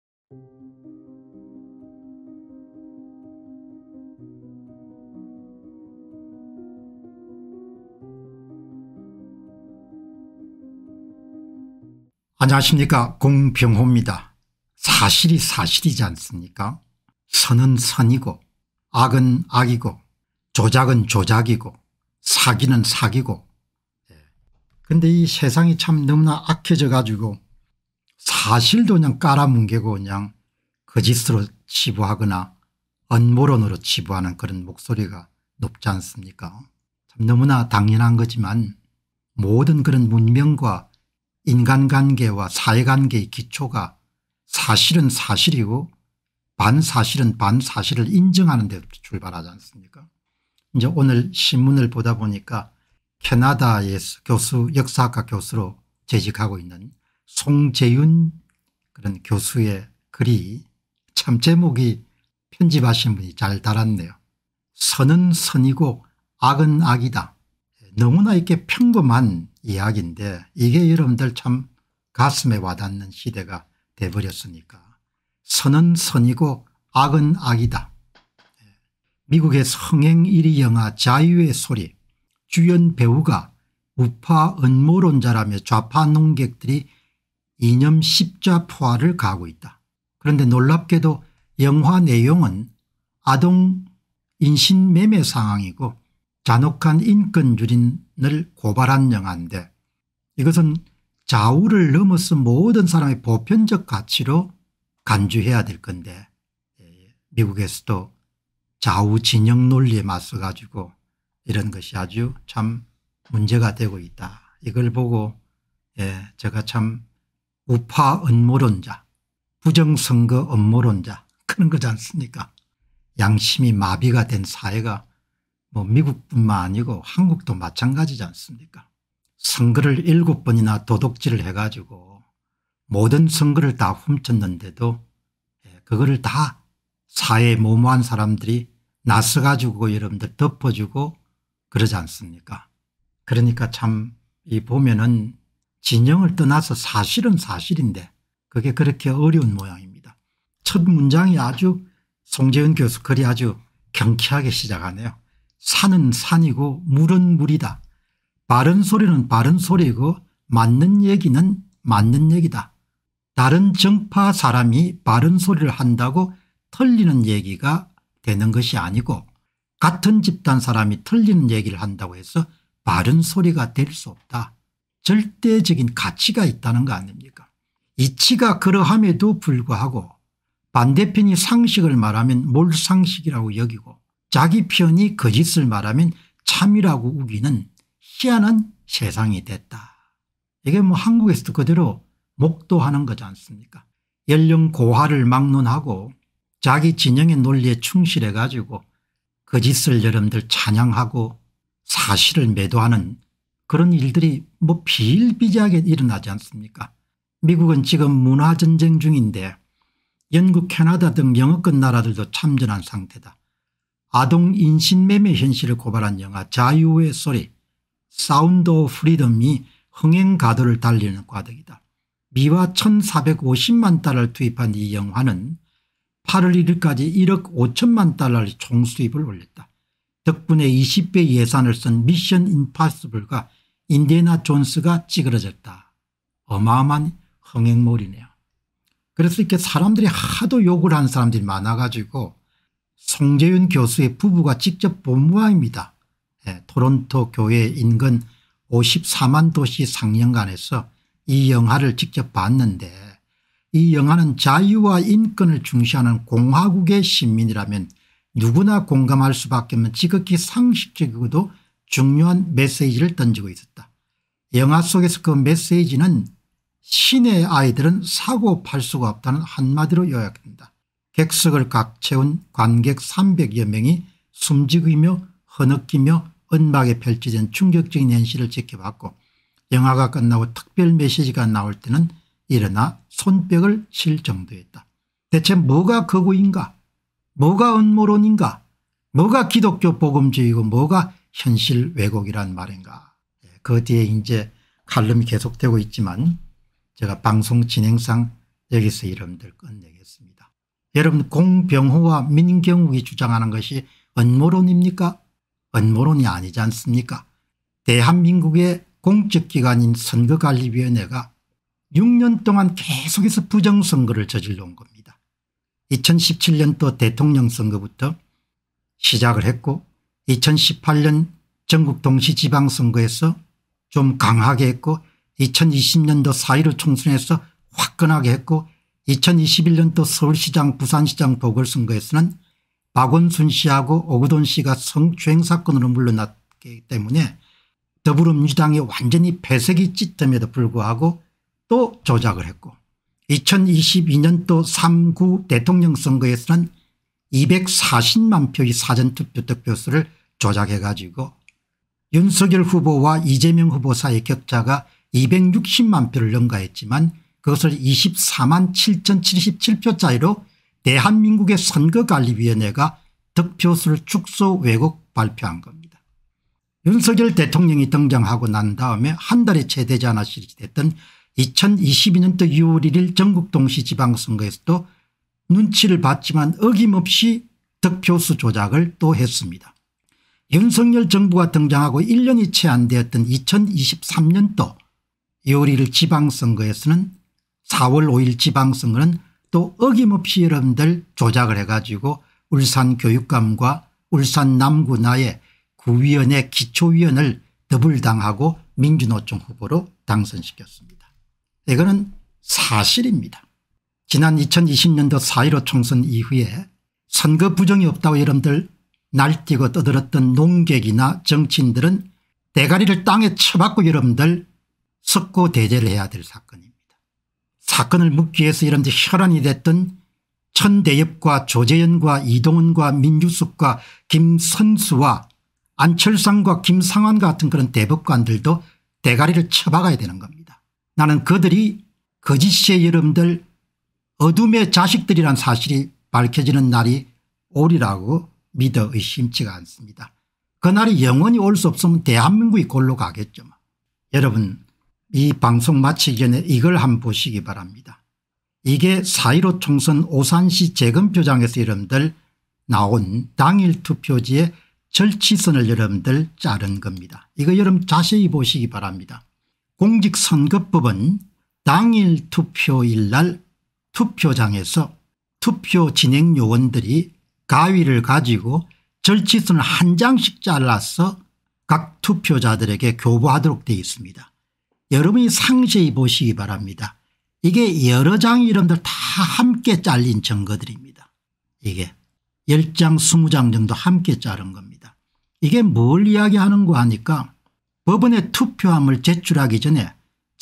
안녕하십니까 공병호입니다. 사실이 사실이지 않습니까? 선은 선이고 악은 악이고 조작은 조작이고 사기는 사기고 그런데 이 세상이 참 너무나 악해져 가지고 사실도 그냥 깔아뭉개고 그냥 거짓으로 치부하거나 음모론으로 치부하는 그런 목소리가 높지 않습니까? 참 너무나 당연한 거지만 모든 그런 문명과 인간관계와 사회관계의 기초가 사실은 사실이고 반사실은 반사실을 인정하는 데부터 출발하지 않습니까? 이제 오늘 신문을 보다 보니까 캐나다에서 역사학과 교수로 재직하고 있는 송재윤 그런 교수의 글이 참 제목이 편집하신 분이 잘 달았네요. 선은 선이고 악은 악이다. 너무나 이렇게 평범한 이야기인데 이게 여러분들 참 가슴에 와닿는 시대가 돼버렸으니까 선은 선이고 악은 악이다. 미국의 성행 1위 영화 자유의 소리 주연 배우가 우파 음모론자라며 좌파 농객들이 이념 십자포화를 가하고 있다. 그런데 놀랍게도 영화 내용은 아동 인신매매 상황이고 잔혹한 인권유린을 고발한 영화인데 이것은 좌우를 넘어서 모든 사람의 보편적 가치로 간주해야 될 건데 미국에서도 좌우 진영 논리에 맞서 가지고 이런 것이 아주 참 문제가 되고 있다. 이걸 보고 제가 참 우파 음모론자 부정선거 음모론자 그런 거지 않습니까? 양심이 마비가 된 사회가 뭐 미국뿐만 아니고 한국도 마찬가지지 않습니까? 선거를 7번이나 도둑질을 해가지고 모든 선거를 다 훔쳤는데도 그거를 다 사회에 모모한 사람들이 나서가지고 여러분들 덮어주고 그러지 않습니까? 그러니까 참 이 보면은 진영을 떠나서 사실은 사실인데 그게 그렇게 어려운 모양입니다. 첫 문장이 아주 송재윤 교수 글이 아주 경쾌하게 시작하네요. 산은 산이고 물은 물이다. 바른 소리는 바른 소리고 맞는 얘기는 맞는 얘기다. 다른 정파 사람이 바른 소리를 한다고 틀리는 얘기가 되는 것이 아니고 같은 집단 사람이 틀리는 얘기를 한다고 해서 바른 소리가 될 수 없다. 절대적인 가치가 있다는 거 아닙니까? 이치가 그러함에도 불구하고 반대편이 상식을 말하면 몰상식이라고 여기고 자기 편이 거짓을 말하면 참이라고 우기는 희한한 세상이 됐다. 이게 뭐 한국에서도 그대로 목도하는 거지 않습니까? 연령 고하를 막론하고 자기 진영의 논리에 충실해 가지고 거짓을 여러분들 찬양하고 사실을 매도하는 그런 일들이 뭐 비일비재하게 일어나지 않습니까? 미국은 지금 문화전쟁 중인데 영국 캐나다 등 영어권 나라들도 참전한 상태다. 아동 인신매매 현실을 고발한 영화 자유의 소리 사운드 오브 프리덤이 흥행 가도를 달리는 과덕이다. 미화 1450만 달러를 투입한 이 영화는 8월 1일까지 1억 5천만 달러의 총수입을 올렸다. 덕분에 20배 예산을 쓴 미션 임파서블과 인디애나 존스가 찌그러졌다. 어마어마한 흥행몰이네요. 그래서 이렇게 사람들이 하도 욕을 한 사람들이 많아가지고 송재윤 교수의 부부가 직접 본 모양입니다. 토론토 교회 인근 54만 도시 상영관에서 이 영화를 직접 봤는데, 이 영화는 자유와 인권을 중시하는 공화국의 시민이라면 누구나 공감할 수밖에 없는 지극히 상식적이고도 중요한 메시지를 던지고 있었다. 영화 속에서 그 메시지는 신의 아이들은 사고 팔 수가 없다는 한마디로 요약된다. 객석을 각 채운 관객 300여 명이 숨지으며 흐느끼며 은막에 펼쳐진 충격적인 현실을 지켜봤고, 영화가 끝나고 특별 메시지가 나올 때는 일어나 손뼉을 칠 정도였다. 대체 뭐가 거구인가, 뭐가 음모론인가, 뭐가 기독교 복음주의고 뭐가 현실 왜곡이란 말인가. 그 뒤에 이제 칼럼이 계속되고 있지만 제가 방송 진행상 여기서 여러분들 끝내겠습니다. 여러분, 공병호와 민경욱이 주장하는 것이 음모론입니까? 음모론이 아니지 않습니까? 대한민국의 공적기관인 선거관리위원회가 6년 동안 계속해서 부정선거를 저질러 온 겁니다. 2017년도 대통령 선거부터 시작을 했고 2018년 전국 동시지방선거에서 좀 강하게 했고 2020년도 4.15 총선에서 화끈하게 했고 2021년도 서울시장 부산시장 보궐선거에서는 박원순 씨하고 오거돈 씨가 성추행 사건으로 물러났기 때문에 더불어민주당이 완전히 패색이 짙음에도 불구하고 또 조작을 했고 2022년도 3구 대통령 선거에서는 240만 표의 사전투표 득표수를 조작해 가지고 윤석열 후보와 이재명 후보 사이의 격차가 260만 표를 능가했지만 그것을 24만 7077표 차이로 대한민국의 선거관리위원회가 득표수를 축소 왜곡 발표한 겁니다. 윤석열 대통령이 등장하고 난 다음에 한 달이 채 되지 않아 실시됐던 2022년도 6월 1일 전국 동시지방선거에서도 눈치를 봤지만 어김없이 득표수 조작을 또 했습니다. 윤석열 정부가 등장하고 1년이 채 안 되었던 2023년도 6월 1일 지방선거에서는 4월 5일 지방선거는 또 어김없이 여러분들 조작을 해가지고 울산교육감과 울산 남구나의 구위원회 기초위원을 더블당하고 민주노총 후보로 당선시켰습니다. 이거는 사실입니다. 지난 2020년도 4.15 총선 이후에 선거 부정이 없다고 여러분들 날뛰고 떠들었던 농객이나 정치인들은 대가리를 땅에 쳐박고 여러분들 석고대죄를 해야 될 사건입니다. 사건을 묻기 위해서 여러분들 혈안이 됐던 천대엽과 조재현과 이동훈과 민주숙과 김선수와 안철상과 김상환 같은 그런 대법관들도 대가리를 쳐박아야 되는 겁니다. 나는 그들이 거짓의 여러분들 어둠의 자식들이란 사실이 밝혀지는 날이 오리라고 믿어 의심치가 않습니다. 그날이 영원히 올 수 없으면 대한민국이 골로 가겠죠. 여러분, 이 방송 마치기 전에 이걸 한번 보시기 바랍니다. 이게 4.15 총선 오산시 재검표장에서 여러분들 나온 당일 투표지의 절치선을 여러분들 자른 겁니다. 이거 여러분 자세히 보시기 바랍니다. 공직선거법은 당일 투표일 날 투표장에서 투표 진행 요원들이 가위를 가지고 절치선을 한 장씩 잘라서 각 투표자들에게 교부하도록 되어 있습니다. 여러분이 상세히 보시기 바랍니다. 이게 여러 장이 여러분들 다 함께 잘린 증거들입니다. 이게 10장 20장 정도 함께 자른 겁니다. 이게 뭘 이야기하는가 하니까 법원에 투표함을 제출하기 전에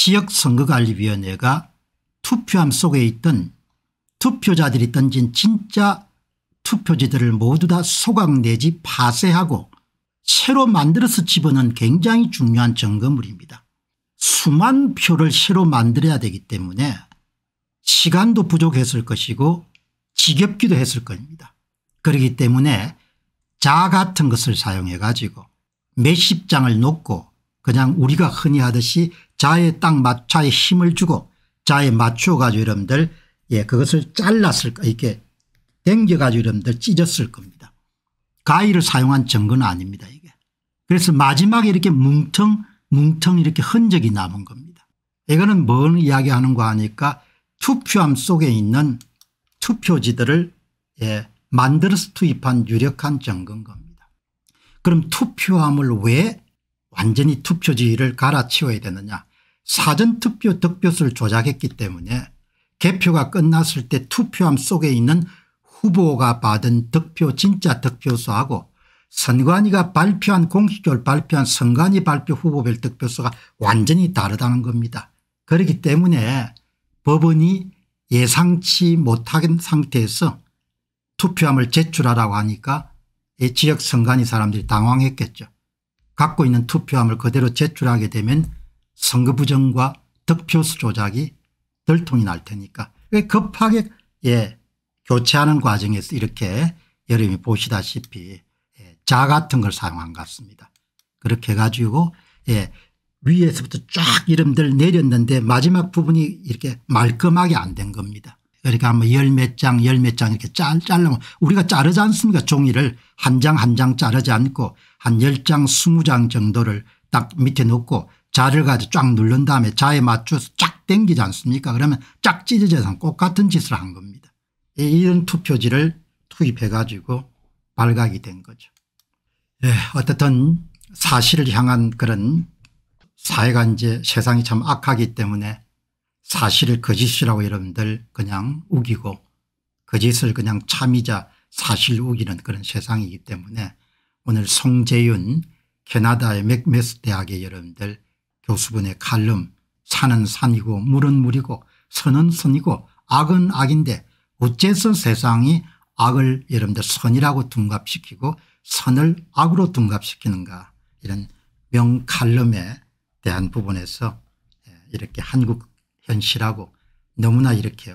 지역선거관리위원회가 투표함 속에 있던 투표자들이 던진 진짜 투표지들을 모두 다 소각 내지 파쇄하고 새로 만들어서 집어넣은 굉장히 중요한 증거물입니다. 수만 표를 새로 만들어야 되기 때문에 시간도 부족했을 것이고 지겹기도 했을 겁니다. 그렇기 때문에 자 같은 것을 사용해 가지고 몇십 장을 놓고 그냥 우리가 흔히 하듯이 자에 딱 맞춰 힘을 주고 숫자에 맞추어 가지고 여러분들 그것을 잘랐을 거 이렇게 당겨 가지고 여러분들 찢었을 겁니다. 가위를 사용한 증거는 아닙니다 이게. 그래서 마지막에 이렇게 뭉텅 이렇게 흔적이 남은 겁니다. 이거는 뭘 이야기하는가 하니까 투표함 속에 있는 투표지들을 만들어서 투입한 유력한 증거인 겁니다. 그럼 투표함을 왜 완전히 투표지를 갈아치워야 되느냐. 사전투표 득표수를 조작했기 때문에 개표가 끝났을 때 투표함 속에 있는 후보가 받은 득표 진짜 득표수하고 선관위가 발표한 공식적으로 발표한 선관위 발표 후보별 득표수가 완전히 다르다는 겁니다. 그렇기 때문에 법원이 예상치 못한 상태에서 투표함을 제출하라고 하니까 이 지역 선관위 사람들이 당황했겠죠. 갖고 있는 투표함을 그대로 제출하게 되면 선거 부정과 득표수 조작이 들통이 날 테니까 급하게 교체하는 과정에서 이렇게 여러분이 보시다시피 자 같은 걸 사용한 것 같습니다. 그렇게 해가지고 위에서부터 쫙 이름들 내렸는데 마지막 부분이 이렇게 말끔하게 안 된 겁니다. 그러니까 뭐 열 몇 장 이렇게 잘라면 우리가 자르지 않습니까? 종이를 한 장 한 장 자르지 않고 한 10장 20장 정도를 딱 밑에 놓고 자를 가지고 쫙 누른 다음에 자에 맞춰서 쫙 당기지 않습니까? 그러면 쫙 찢어져서 똑같은 짓을 한 겁니다. 이런 투표지를 투입해 가지고 발각이 된 거죠. 어떻든 사실을 향한 그런 사회가 이제 세상이 참 악하기 때문에 사실을 거짓이라고 여러분들 그냥 우기고 거짓을 그냥 참이자 사실 우기는 그런 세상이기 때문에 오늘 송재윤 캐나다의 맥메스 대학의 여러분들 교수분의 칼럼 산은 산이고 물은 물이고 선은 선이고 악은 악인데 어째서 세상이 악을 여러분들 선이라고 둔갑시키고 선을 악으로 둔갑시키는가 이런 명칼럼에 대한 부분에서 이렇게 한국 현실하고 너무나 이렇게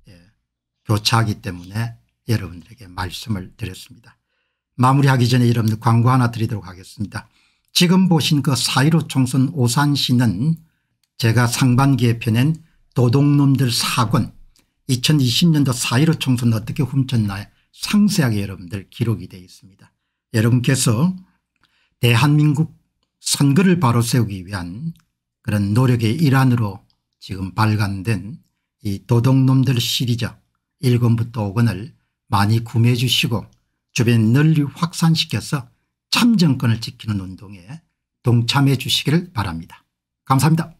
교차하기 때문에 여러분들에게 말씀을 드렸습니다. 마무리하기 전에 여러분들 광고 하나 드리도록 하겠습니다. 지금 보신 그 4.15 총선 오산시는 제가 상반기에 펴낸 도둑놈들 4권 2020년도 4.15 총선 어떻게 훔쳤나에 상세하게 여러분들 기록이 되어 있습니다. 여러분께서 대한민국 선거를 바로 세우기 위한 그런 노력의 일환으로 지금 발간된 이 도둑놈들 시리즈 1권부터 5권을 많이 구매해 주시고 주변에 널리 확산시켜서 참정권을 지키는 운동에 동참해 주시기를 바랍니다. 감사합니다.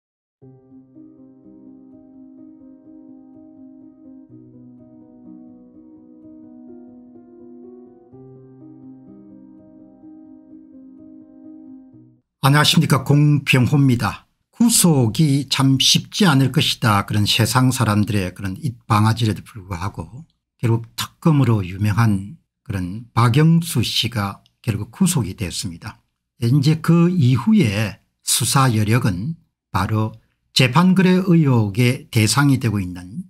안녕하십니까. 공병호입니다. 구속이 참 쉽지 않을 것이다 그런 세상 사람들의 그런 입방아지에도 불구하고 결국 특검으로 유명한 그런 박영수 씨가 결국 구속이 됐습니다. 이제 그 이후에 수사 여력은 바로 재판거래 의혹의 대상이 되고 있는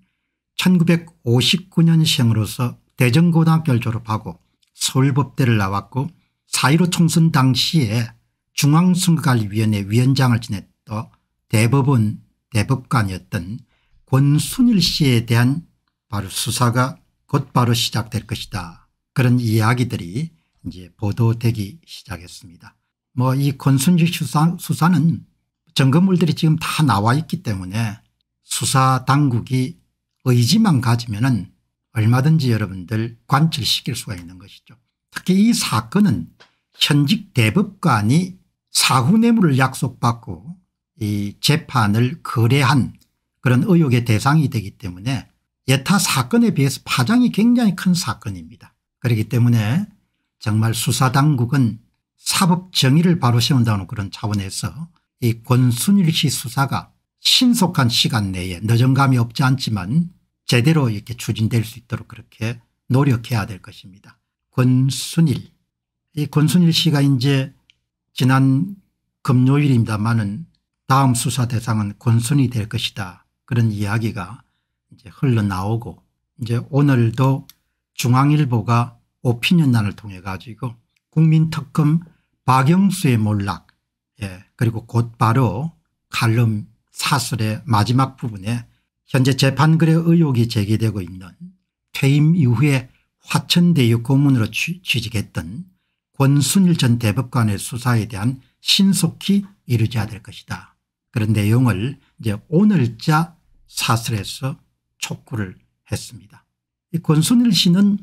1959년생으로서 대전고등학교를 졸업하고 서울법대를 나왔고 4.15 총선 당시에 중앙선거관리위원회 위원장을 지냈던 대법원 대법관이었던 권순일 씨에 대한 바로 수사가 곧바로 시작될 것이다. 그런 이야기들이 이제 보도되기 시작했습니다. 뭐 이 권순일 수사는 증거물들이 지금 다 나와 있기 때문에 수사 당국이 의지만 가지면은 얼마든지 여러분들 관철시킬 수가 있는 것이죠. 특히 이 사건은 현직 대법관이 사후뇌물을 약속받고 이 재판을 거래한 그런 의혹의 대상이 되기 때문에 여타 사건에 비해서 파장이 굉장히 큰 사건입니다. 그렇기 때문에 정말 수사당국은 사법 정의를 바로 세운다는 그런 차원에서 이 권순일 씨 수사가 신속한 시간 내에 늦은 감이 없지 않지만 제대로 이렇게 추진될 수 있도록 그렇게 노력해야 될 것입니다. 권순일. 이 권순일 씨가 이제 지난 금요일입니다마는 다음 수사 대상은 권순이 될 것이다. 그런 이야기가 이제 흘러나오고 이제 오늘도 중앙일보가 오피니언란을 통해 가지고 국민특검 박영수의 몰락 그리고 곧바로 칼럼 사설의 마지막 부분에 현재 재판거래 의혹이 제기되고 있는 퇴임 이후에 화천대유 고문으로 취직했던 권순일 전 대법관의 수사에 대한 신속히 이루어져야 될 것이다. 그런 내용을 이제 오늘자 사설에서 촉구를 했습니다. 이 권순일 씨는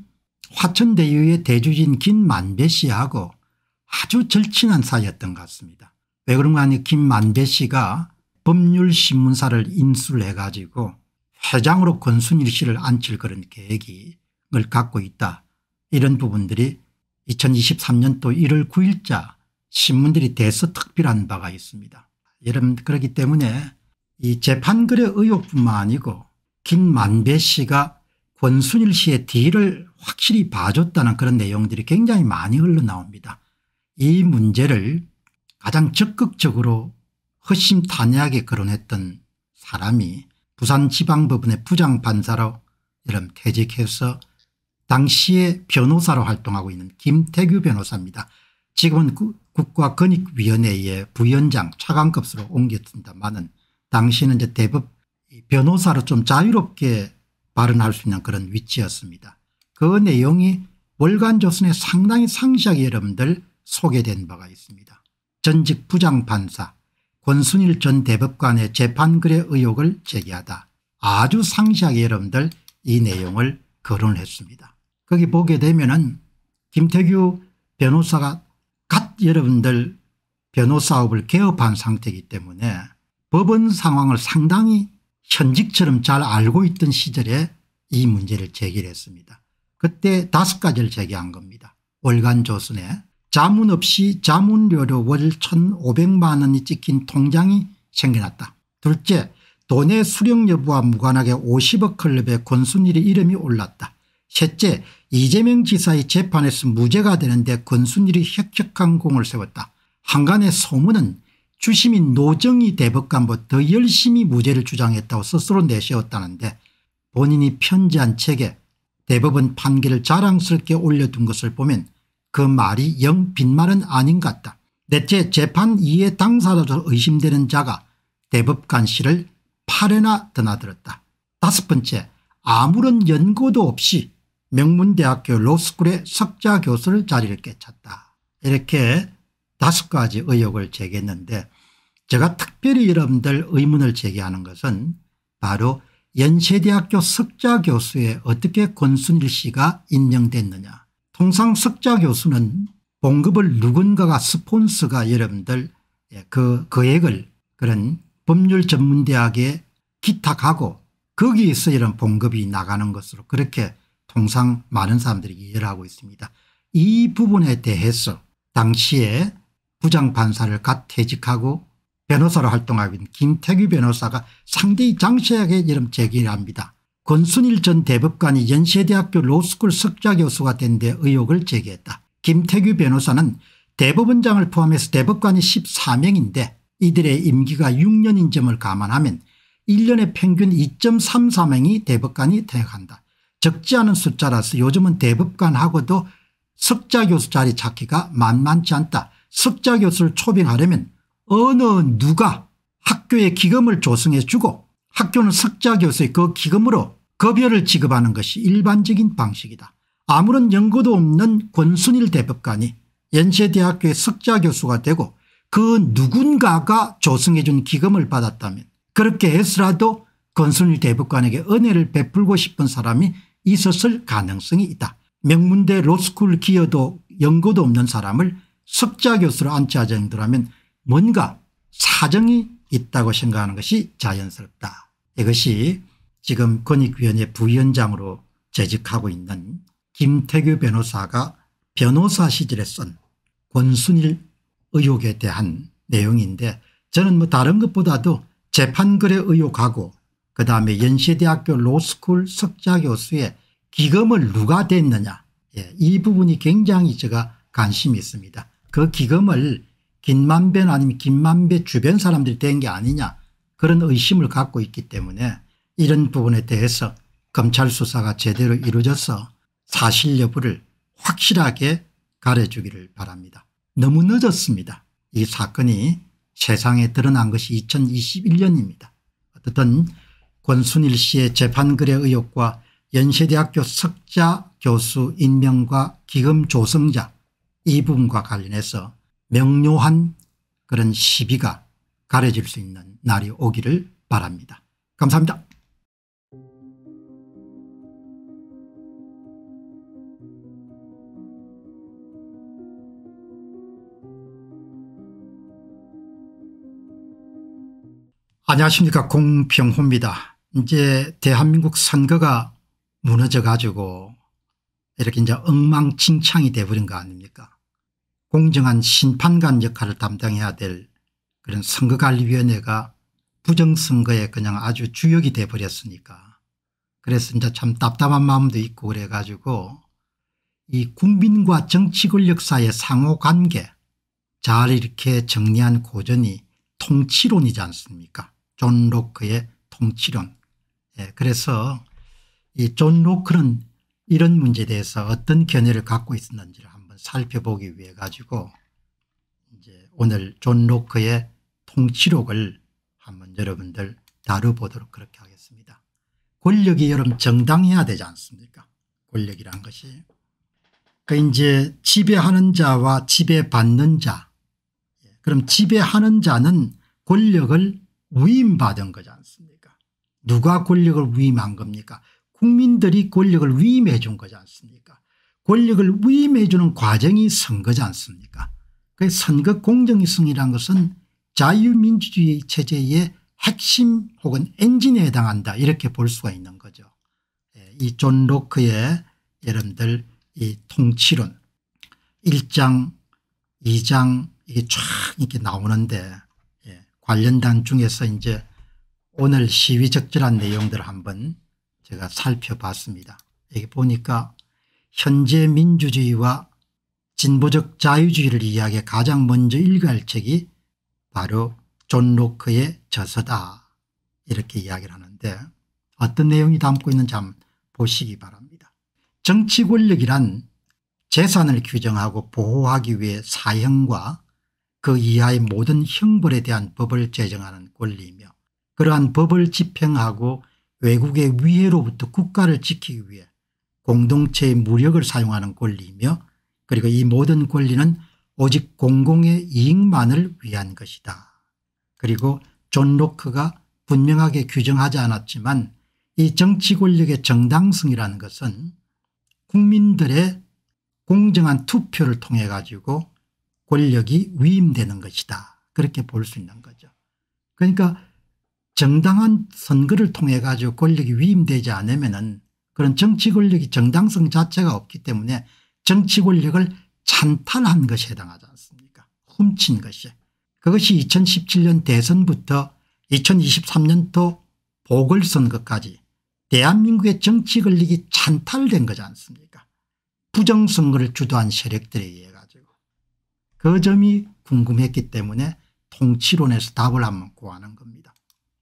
화천대유의 대주주인 김만배 씨하고 아주 절친한 사이였던 것 같습니다. 왜 그런가 하니 김만배 씨가 법률신문사를 인수를 해가지고 회장으로 권순일 씨를 앉힐 그런 계획을 갖고 있다. 이런 부분들이 2023년도 1월 9일자 신문들이 대서특필한 바가 있습니다. 여러분 그렇기 때문에 이 재판거래 의혹뿐만 아니고 김만배 씨가 권순일 씨의 뒤를 확실히 봐줬다는 그런 내용들이 굉장히 많이 흘러나옵니다. 이 문제를 가장 적극적으로 허심탄회하게 거론했던 사람이 부산지방법원의 부장판사로 이런 퇴직해서 당시에 변호사로 활동하고 있는 김태규 변호사입니다. 지금은 국가권익위원회의 부위원장 차관급으로 옮겼습니다만은 당시에는 이제 대법 변호사로 좀 자유롭게 발언할 수 있는 그런 위치였습니다. 그 내용이 월간조선에 상당히 상세하게 여러분들 소개된 바가 있습니다. 전직 부장판사 권순일 전 대법관의 재판거래 의혹을 제기하다. 아주 상세하게 여러분들 이 내용을 거론을 했습니다. 거기 보게 되면은 김태규 변호사가 갓 여러분들 변호사업을 개업한 상태이기 때문에 법원 상황을 상당히 현직처럼 잘 알고 있던 시절에 이 문제를 제기를 했습니다. 그때 5가지를 제기한 겁니다. 월간조선에 자문 없이 자문료로 월 1,500만 원이 찍힌 통장이 생겨났다. 둘째, 돈의 수령 여부와 무관하게 50억 클럽에 권순일의 이름이 올랐다. 셋째, 이재명 지사의 재판에서 무죄가 되는데 권순일이 혁혁한 공을 세웠다. 한간의 소문은 주심인 노정희 대법관보다 더 열심히 무죄를 주장했다고 스스로 내세웠다는데 본인이 편지한 책에 대법원 판결을 자랑스럽게 올려둔 것을 보면 그 말이 영 빈말은 아닌 것 같다. 넷째, 재판 이해 당사자로 의심되는 자가 대법관실을 8회나 드나들었다. 5번째, 아무런 연고도 없이 명문대학교 로스쿨의 석자 교수를 자리를 꿰찼다. 이렇게 5가지 의혹을 제기했는데 제가 특별히 여러분들 의문을 제기하는 것은 바로 연세대학교 석자 교수에 어떻게 권순일 씨가 임명됐느냐. 통상 석자 교수는 봉급을 누군가가 스폰서가 여러분들 그 계획을 그런 법률 전문대학에 기탁하고 거기에서 이런 봉급이 나가는 것으로 그렇게 통상 많은 사람들이 이해를 하고 있습니다. 이 부분에 대해서 당시에 부장판사를 갓 퇴직하고 변호사로 활동하고 있는 김태규 변호사가 상당히 장시하게 이런 제기를 합니다. 권순일 전 대법관이 연세대학교 로스쿨 석좌 교수가 된 데 의혹을 제기했다. 김태규 변호사는 대법원장을 포함해서 대법관이 14명인데 이들의 임기가 6년인 점을 감안하면 1년에 평균 2.34명이 대법관이 퇴역한다. 적지 않은 숫자라서 요즘은 대법관하고도 석좌 교수 자리 찾기가 만만치 않다. 석좌 교수를 초빙하려면 어느 누가 학교에 기금을 조성해 주고 학교는 석좌 교수의 그 기금으로 급여를 지급하는 것이 일반적인 방식이다. 아무런 연고도 없는 권순일 대법관이 연세대학교의 석좌 교수가 되고 그 누군가가 조성해 준 기금을 받았다면 그렇게 해서라도 권순일 대법관에게 은혜를 베풀고 싶은 사람이 있었을 가능성이 있다. 명문대 로스쿨 기여도 연고도 없는 사람을 석좌 교수로 앉혀야 정도라면 뭔가 사정이 있다고 생각하는 것이 자연스럽다. 이것이 지금 권익위원회 부위원장으로 재직하고 있는 김태규 변호사가 변호사 시절에 쓴 권순일 의혹에 대한 내용인데 저는 뭐 다른 것보다도 재판거래 의혹하고 그다음에 연세대학교 로스쿨 석좌 교수의 기금을 누가 댔느냐 이 부분이 굉장히 제가 관심이 있습니다. 그 기금을 김만배는 아니면 김만배 주변 사람들이 된 게 아니냐 그런 의심을 갖고 있기 때문에 이런 부분에 대해서 검찰 수사가 제대로 이루어져서 사실 여부를 확실하게 가려주기를 바랍니다. 너무 늦었습니다. 이 사건이 세상에 드러난 것이 2021년입니다. 어쨌든 권순일 씨의 재판거래 의혹과 연세대학교 석자 교수 임명과 기금 조성자 이 부분과 관련해서 명료한 그런 시비가 가려질 수 있는 날이 오기를 바랍니다. 감사합니다. 안녕하십니까, 공평호입니다. 이제 대한민국 선거가 무너져 가지고 이렇게 이제 엉망진창이 돼버린 거 아닙니까? 공정한 심판관 역할을 담당해야 될 그런 선거관리위원회가 부정선거에 그냥 아주 주역이 돼버렸으니까, 그래서 이제 참 답답한 마음도 있고 그래 가지고 이 국민과 정치 권력 사이의 상호관계 잘 이렇게 정리한 고전이 통치론이지 않습니까? 존 로크의 통치론. 그래서 이 존 로크는 이런 문제에 대해서 어떤 견해를 갖고 있었는지를 한번 살펴보기 위해 가지고 이제 오늘 존 로크의 통치록을 한번 여러분들 다뤄보도록 그렇게 하겠습니다. 권력이 여러분 정당해야 되지 않습니까? 권력이란 것이. 그 이제 지배하는 자와 지배받는 자. 그럼 지배하는 자는 권력을 위임받은 거지 않습니까? 누가 권력을 위임한 겁니까? 국민들이 권력을 위임해 준 거지 않습니까? 권력을 위임해 주는 과정이 선거지 않습니까? 그 선거 공정성이라는 것은 자유민주주의 체제의 핵심 혹은 엔진에 해당한다, 이렇게 볼 수가 있는 거죠. 이 존 로크의 여러분들 이 통치론 1장 2장 이게 쫙 이렇게 나오는데, 관련단 중에서 이제 오늘 시위 적절한 내용들을 한번 제가 살펴봤습니다. 여기 보니까 현재 민주주의와 진보적 자유주의를 이해하기에 가장 먼저 읽어야 할 책이 바로 존 로크의 저서다, 이렇게 이야기를 하는데 어떤 내용이 담고 있는지 한번 보시기 바랍니다. 정치 권력이란 재산을 규정하고 보호하기 위해 사형과 그 이하의 모든 형벌에 대한 법을 제정하는 권리이며, 그러한 법을 집행하고 외국의 위해로부터 국가를 지키기 위해 공동체의 무력을 사용하는 권리이며, 그리고 이 모든 권리는 오직 공공의 이익만을 위한 것이다. 그리고 존 로크가 분명하게 규정하지 않았지만 이 정치 권력의 정당성이라는 것은 국민들의 공정한 투표를 통해 가지고 권력이 위임되는 것이다, 그렇게 볼 수 있는 거죠. 그러니까 정당한 선거를 통해 가지고 권력이 위임되지 않으면은 그런 정치 권력이 정당성 자체가 없기 때문에 정치 권력을 찬탈한 것에 해당하지 않습니까? 훔친 것이. 그것이 2017년 대선부터 2023년도 보궐선거까지 대한민국의 정치 권력이 찬탈된 거지 않습니까? 부정선거를 주도한 세력들에 의해 가지고. 그 점이 궁금했기 때문에 통치론에서 답을 한번 구하는 겁니다.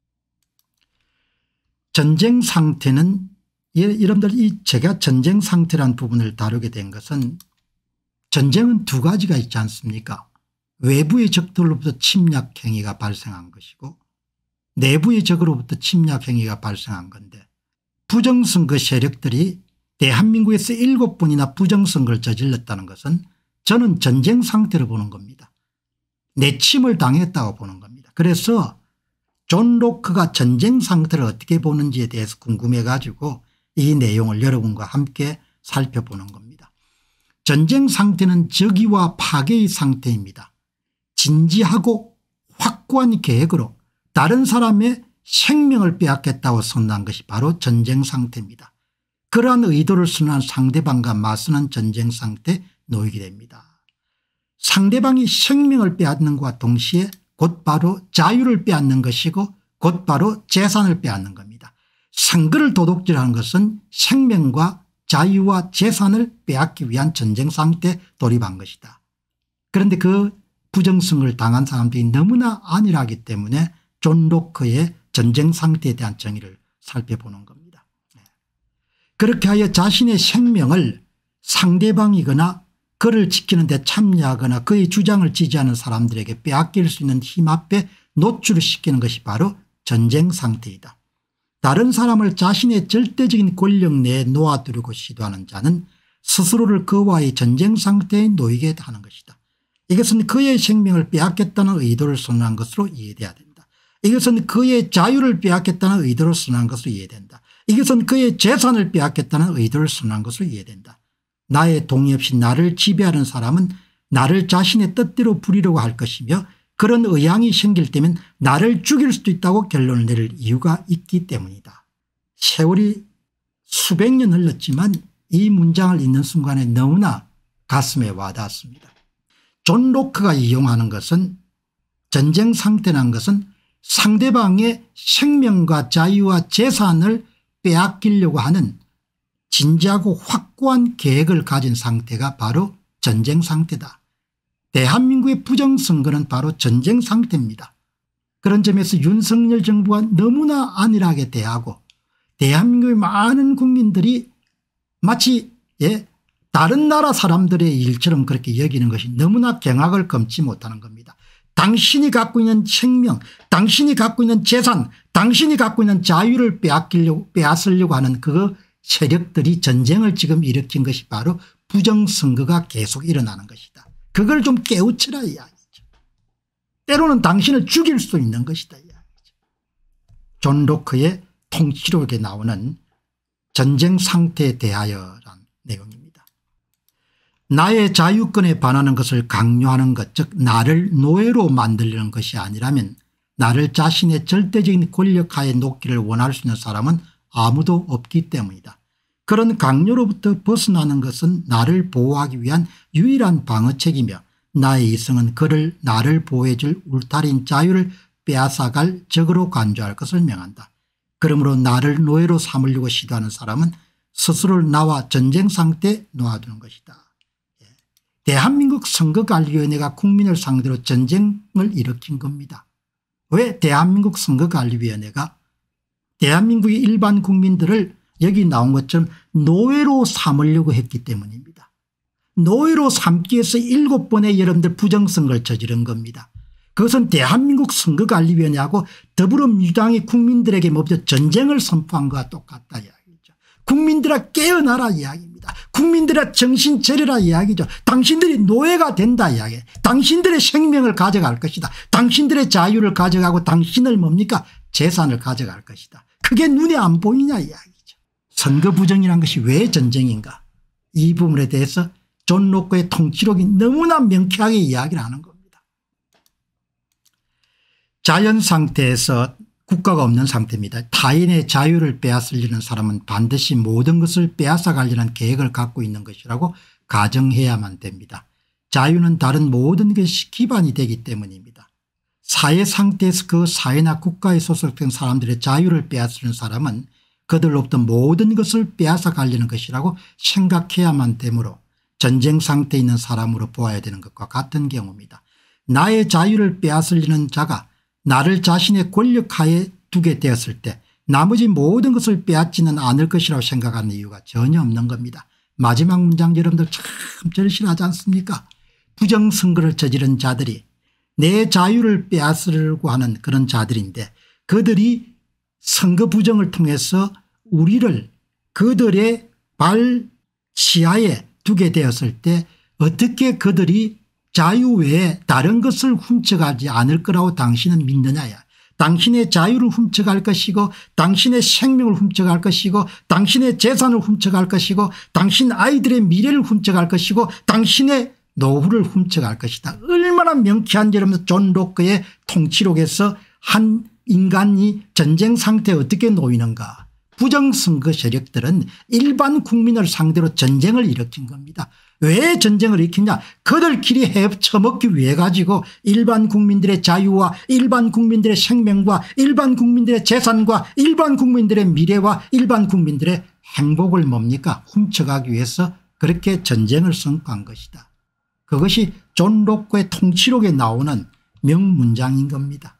전쟁 상태는, 여러분들 이 제가 전쟁 상태란 부분을 다루게 된 것은, 전쟁은 두 가지가 있지 않습니까? 외부의 적들로부터 침략 행위가 발생한 것이고 내부의 적으로부터 침략 행위가 발생한 건데, 부정선거 세력들이 대한민국에서 7번이나 부정선거를 저질렀다는 것은 저는 전쟁 상태로 보는 겁니다. 내침을 당했다고 보는 겁니다. 그래서 존 로크가 전쟁 상태를 어떻게 보는지에 대해서 궁금해 가지고 이 내용을 여러분과 함께 살펴보는 겁니다. 전쟁 상태는 적의와 파괴의 상태입니다. 진지하고 확고한 계획으로 다른 사람의 생명을 빼앗겠다고 선언한 것이 바로 전쟁 상태입니다. 그러한 의도를 선언한 상대방과 맞서는 전쟁 상태에 놓이게 됩니다. 상대방이 생명을 빼앗는 것과 동시에 곧바로 자유를 빼앗는 것이고 곧바로 재산을 빼앗는 겁니다. 선거를 도둑질하는 것은 생명과 자유와 재산을 빼앗기 위한 전쟁 상태에 돌입한 것이다. 그런데 그 부정선거를 당한 사람들이 너무나 안일하기 때문에 존 로크의 전쟁 상태에 대한 정의를 살펴보는 겁니다. 그렇게 하여 자신의 생명을 상대방이거나 그를 지키는 데 참여하거나 그의 주장을 지지하는 사람들에게 빼앗길 수 있는 힘 앞에 노출시키는 것이 바로 전쟁 상태이다. 다른 사람을 자신의 절대적인 권력 내에 놓아두려고 시도하는 자는 스스로를 그와의 전쟁 상태에 놓이게 하는 것이다. 이것은 그의 생명을 빼앗겠다는 의도를 선언한 것으로 이해돼야 된다. 이것은 그의 자유를 빼앗겠다는 의도를 선언한 것으로 이해된다. 이것은 그의 재산을 빼앗겠다는 의도를 선언한 것으로 이해된다. 나의 동의 없이 나를 지배하는 사람은 나를 자신의 뜻대로 부리려고 할 것이며 그런 의향이 생길 때면 나를 죽일 수도 있다고 결론을 내릴 이유가 있기 때문이다. 세월이 수백 년 흘렀지만 이 문장을 읽는 순간에 너무나 가슴에 와닿았습니다. 존 로크가 이용하는 것은 전쟁 상태라는 것은 상대방의 생명과 자유와 재산을 빼앗기려고 하는 진지하고 확고한 계획을 가진 상태가 바로 전쟁 상태다. 대한민국의 부정선거는 바로 전쟁 상태입니다. 그런 점에서 윤석열 정부가 너무나 안일하게 대하고 대한민국의 많은 국민들이 마치 다른 나라 사람들의 일처럼 그렇게 여기는 것이 너무나 경악을 금치 못하는 겁니다. 당신이 갖고 있는 생명, 당신이 갖고 있는 재산, 당신이 갖고 있는 자유를 빼앗으려고 하는 그 세력들이 전쟁을 지금 일으킨 것이 바로 부정선거가 계속 일어나는 것이다. 그걸 좀 깨우치라 이야기죠. 때로는 당신을 죽일 수 있는 것이다 이야기죠. 존 로크의 통치록에 나오는 전쟁 상태에 대하여란 내용입니다. 나의 자유권에 반하는 것을 강요하는 것, 즉 나를 노예로 만들려는 것이 아니라면 나를 자신의 절대적인 권력하에 놓기를 원할 수 있는 사람은 아무도 없기 때문이다. 그런 강요로부터 벗어나는 것은 나를 보호하기 위한 유일한 방어책이며 나의 이성은 그를 나를 보호해 줄 울타리인 자유를 빼앗아갈 적으로 간주할 것을 명한다. 그러므로 나를 노예로 삼으려고 시도하는 사람은 스스로를 나와 전쟁 상태에 놓아두는 것이다. 대한민국 선거관리위원회가 국민을 상대로 전쟁을 일으킨 겁니다. 왜 대한민국 선거관리위원회가 대한민국의 일반 국민들을 여기 나온 것처럼 노예로 삼으려고 했기 때문입니다. 노예로 삼기 위해서 7번의 여러분들 부정선거를 저지른 겁니다. 그것은 대한민국 선거관리위원회하고 더불어민주당이 국민들에게 먼저 전쟁을 선포한 것과 똑같다 이야기죠. 국민들아 깨어나라 이야기입니다. 국민들아 정신 차려라 이야기죠. 당신들이 노예가 된다 이야기. 당신들의 생명을 가져갈 것이다. 당신들의 자유를 가져가고 당신을 뭡니까 재산을 가져갈 것이다. 그게 눈에 안 보이냐 이야기죠. 선거 부정이라는 것이 왜 전쟁인가, 이 부분에 대해서 존 로크의 통치록이 너무나 명쾌하게 이야기를 하는 겁니다. 자연 상태에서 국가가 없는 상태입니다. 타인의 자유를 빼앗으려는 사람은 반드시 모든 것을 빼앗아 가려는 계획을 갖고 있는 것이라고 가정해야만 됩니다. 자유는 다른 모든 것이 기반이 되기 때문입니다. 사회 상태에서 그 사회나 국가에 소속된 사람들의 자유를 빼앗으려는 사람은 그들로부터 모든 것을 빼앗아 가려는 것이라고 생각해야만 되므로 전쟁 상태에 있는 사람으로 보아야 되는 것과 같은 경우입니다. 나의 자유를 빼앗으려는 자가 나를 자신의 권력하에 두게 되었을 때 나머지 모든 것을 빼앗지는 않을 것이라고 생각하는 이유가 전혀 없는 겁니다. 마지막 문장 여러분들 참 절실하지 않습니까? 부정선거를 저지른 자들이 내 자유를 빼앗으려고 하는 그런 자들인데 그들이 선거 부정을 통해서 우리를 그들의 발 치하에 두게 되었을 때 어떻게 그들이 자유 외에 다른 것을 훔쳐가지 않을 거라고 당신은 믿느냐야. 당신의 자유를 훔쳐갈 것이고 당신의 생명을 훔쳐갈 것이고 당신의 재산을 훔쳐갈 것이고 당신 아이들의 미래를 훔쳐갈 것이고 당신의 노후를 훔쳐갈 것이다. 얼마나 명쾌한 여러분 존 로크의 통치록에서 한 인간이 전쟁 상태에 어떻게 놓이는가. 부정선거 세력들은 일반 국민을 상대로 전쟁을 일으킨 겁니다. 왜 전쟁을 일으키냐. 그들끼리 헤쳐먹기 위해 가지고 일반 국민들의 자유와 일반 국민들의 생명과 일반 국민들의 재산과 일반 국민들의 미래와 일반 국민들의 행복을 뭡니까 훔쳐가기 위해서 그렇게 전쟁을 선포한 것이다. 그것이 존 로크의 통치록에 나오는 명문장인 겁니다.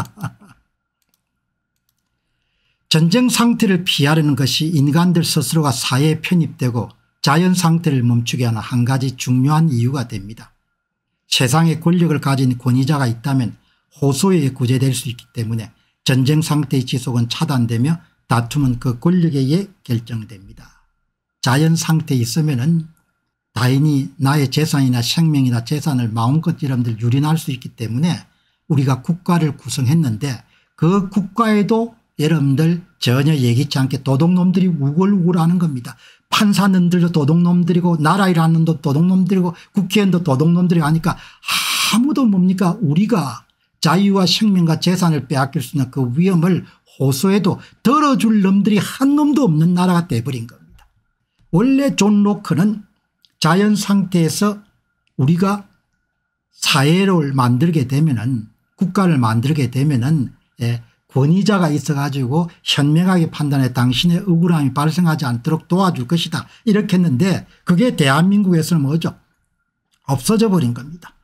전쟁 상태를 피하려는 것이 인간들 스스로가 사회에 편입되고 자연 상태를 멈추게 하는 한 가지 중요한 이유가 됩니다. 세상에 권력을 가진 권위자가 있다면 호소에 구제될 수 있기 때문에 전쟁 상태의 지속은 차단되며 다툼은 그 권력에 의해 결정됩니다. 자연 상태에 있으면은 다인이 나의 재산이나 생명이나 재산을 마음껏 여러분들 유린할 수 있기 때문에 우리가 국가를 구성했는데 그 국가에도 여러분들 전혀 예기치 않게 도둑놈들이 우글우글하는 겁니다. 판사님들도 도둑놈들이고 나라 일하는 도 도둑놈들이고 국회의원도 도둑놈들이고 하니까 아무도 뭡니까 우리가 자유와 생명과 재산을 빼앗길 수 있는 그 위험을 호소해도 들어줄 놈들이 한 놈도 없는 나라가 돼버린 겁니다. 원래 존 로크는 자연 상태에서 우리가 사회를 만들게 되면은 국가를 만들게 되면은 권위자가 있어 가지고 현명하게 판단해 당신의 억울함이 발생하지 않도록 도와줄 것이다 이렇게 했는데 그게 대한민국에서는 뭐죠? 없어져 버린 겁니다.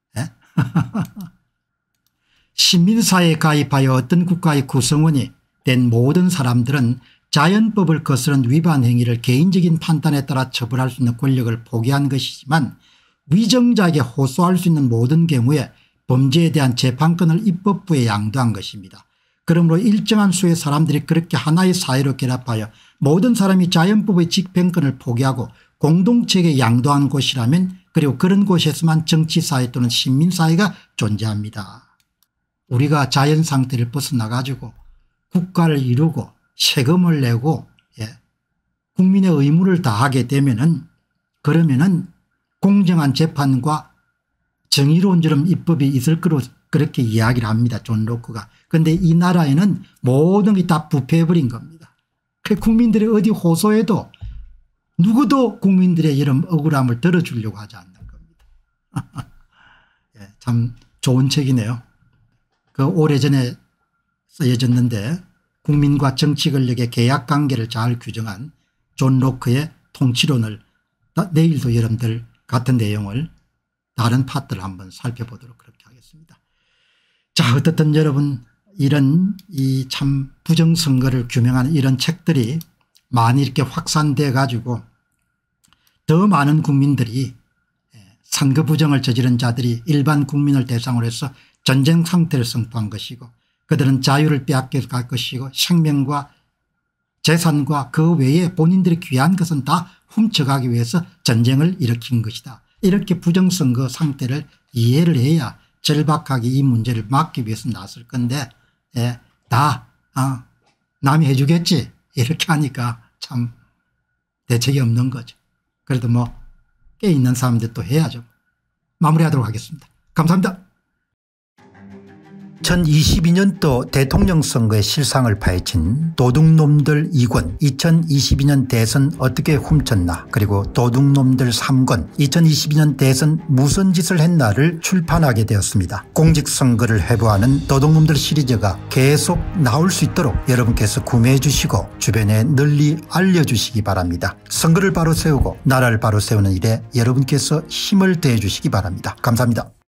시민사회에 가입하여 어떤 국가의 구성원이 된 모든 사람들은 자연법을 거스른 위반 행위를 개인적인 판단에 따라 처벌할 수 있는 권력을 포기한 것이지만 위정자에게 호소할 수 있는 모든 경우에 범죄에 대한 재판권을 입법부에 양도한 것입니다. 그러므로 일정한 수의 사람들이 그렇게 하나의 사회로 결합하여 모든 사람이 자연법의 집행권을 포기하고 공동체에게 양도한 곳이라면 그리고 그런 곳에서만 정치사회 또는 시민사회가 존재합니다. 우리가 자연 상태를 벗어나 가지고 국가를 이루고 세금을 내고 국민의 의무를 다하게 되면은 그러면은 공정한 재판과 정의로운 입법이 있을 거로 그렇게 이야기를 합니다. 존 로크가. 그런데 이 나라에는 모든 게 다 부패해버린 겁니다. 국민들이 어디 호소해도 누구도 국민들의 이런 억울함을 들어주려고 하지 않는 겁니다. 참 좋은 책이네요. 그 오래전에 쓰여졌는데 국민과 정치 권력의 계약관계를 잘 규정한 존 로크의 통치론을 내일도 여러분들 같은 내용을 다른 파트를 한번 살펴보도록 그렇게 하겠습니다. 자, 어떻든 여러분 이런 이 참 부정선거를 규명하는 이런 책들이 많이 이렇게 확산돼 가지고 더 많은 국민들이 선거 부정을 저지른 자들이 일반 국민을 대상으로 해서 전쟁 상태를 선포한 것이고 그들은 자유를 빼앗겨 갈 것이고 생명과 재산과 그 외에 본인들이 귀한 것은 다 훔쳐가기 위해서 전쟁을 일으킨 것이다. 이렇게 부정선거 상태를 이해를 해야 절박하게 이 문제를 막기 위해서 나설 건데 다 남이 해 주겠지 이렇게 하니까 참 대책이 없는 거죠. 그래도 뭐 깨 있는 사람들 또 해야죠. 마무리하도록 하겠습니다. 감사합니다. 2022년도 대통령 선거의 실상을 파헤친 도둑놈들 2권 2022년 대선 어떻게 훔쳤나 그리고 도둑놈들 3권 2022년 대선 무슨 짓을 했나를 출판하게 되었습니다. 공직선거를 회부하는 도둑놈들 시리즈가 계속 나올 수 있도록 여러분께서 구매해 주시고 주변에 널리 알려주시기 바랍니다. 선거를 바로 세우고 나라를 바로 세우는 일에 여러분께서 힘을 더해 주시기 바랍니다. 감사합니다.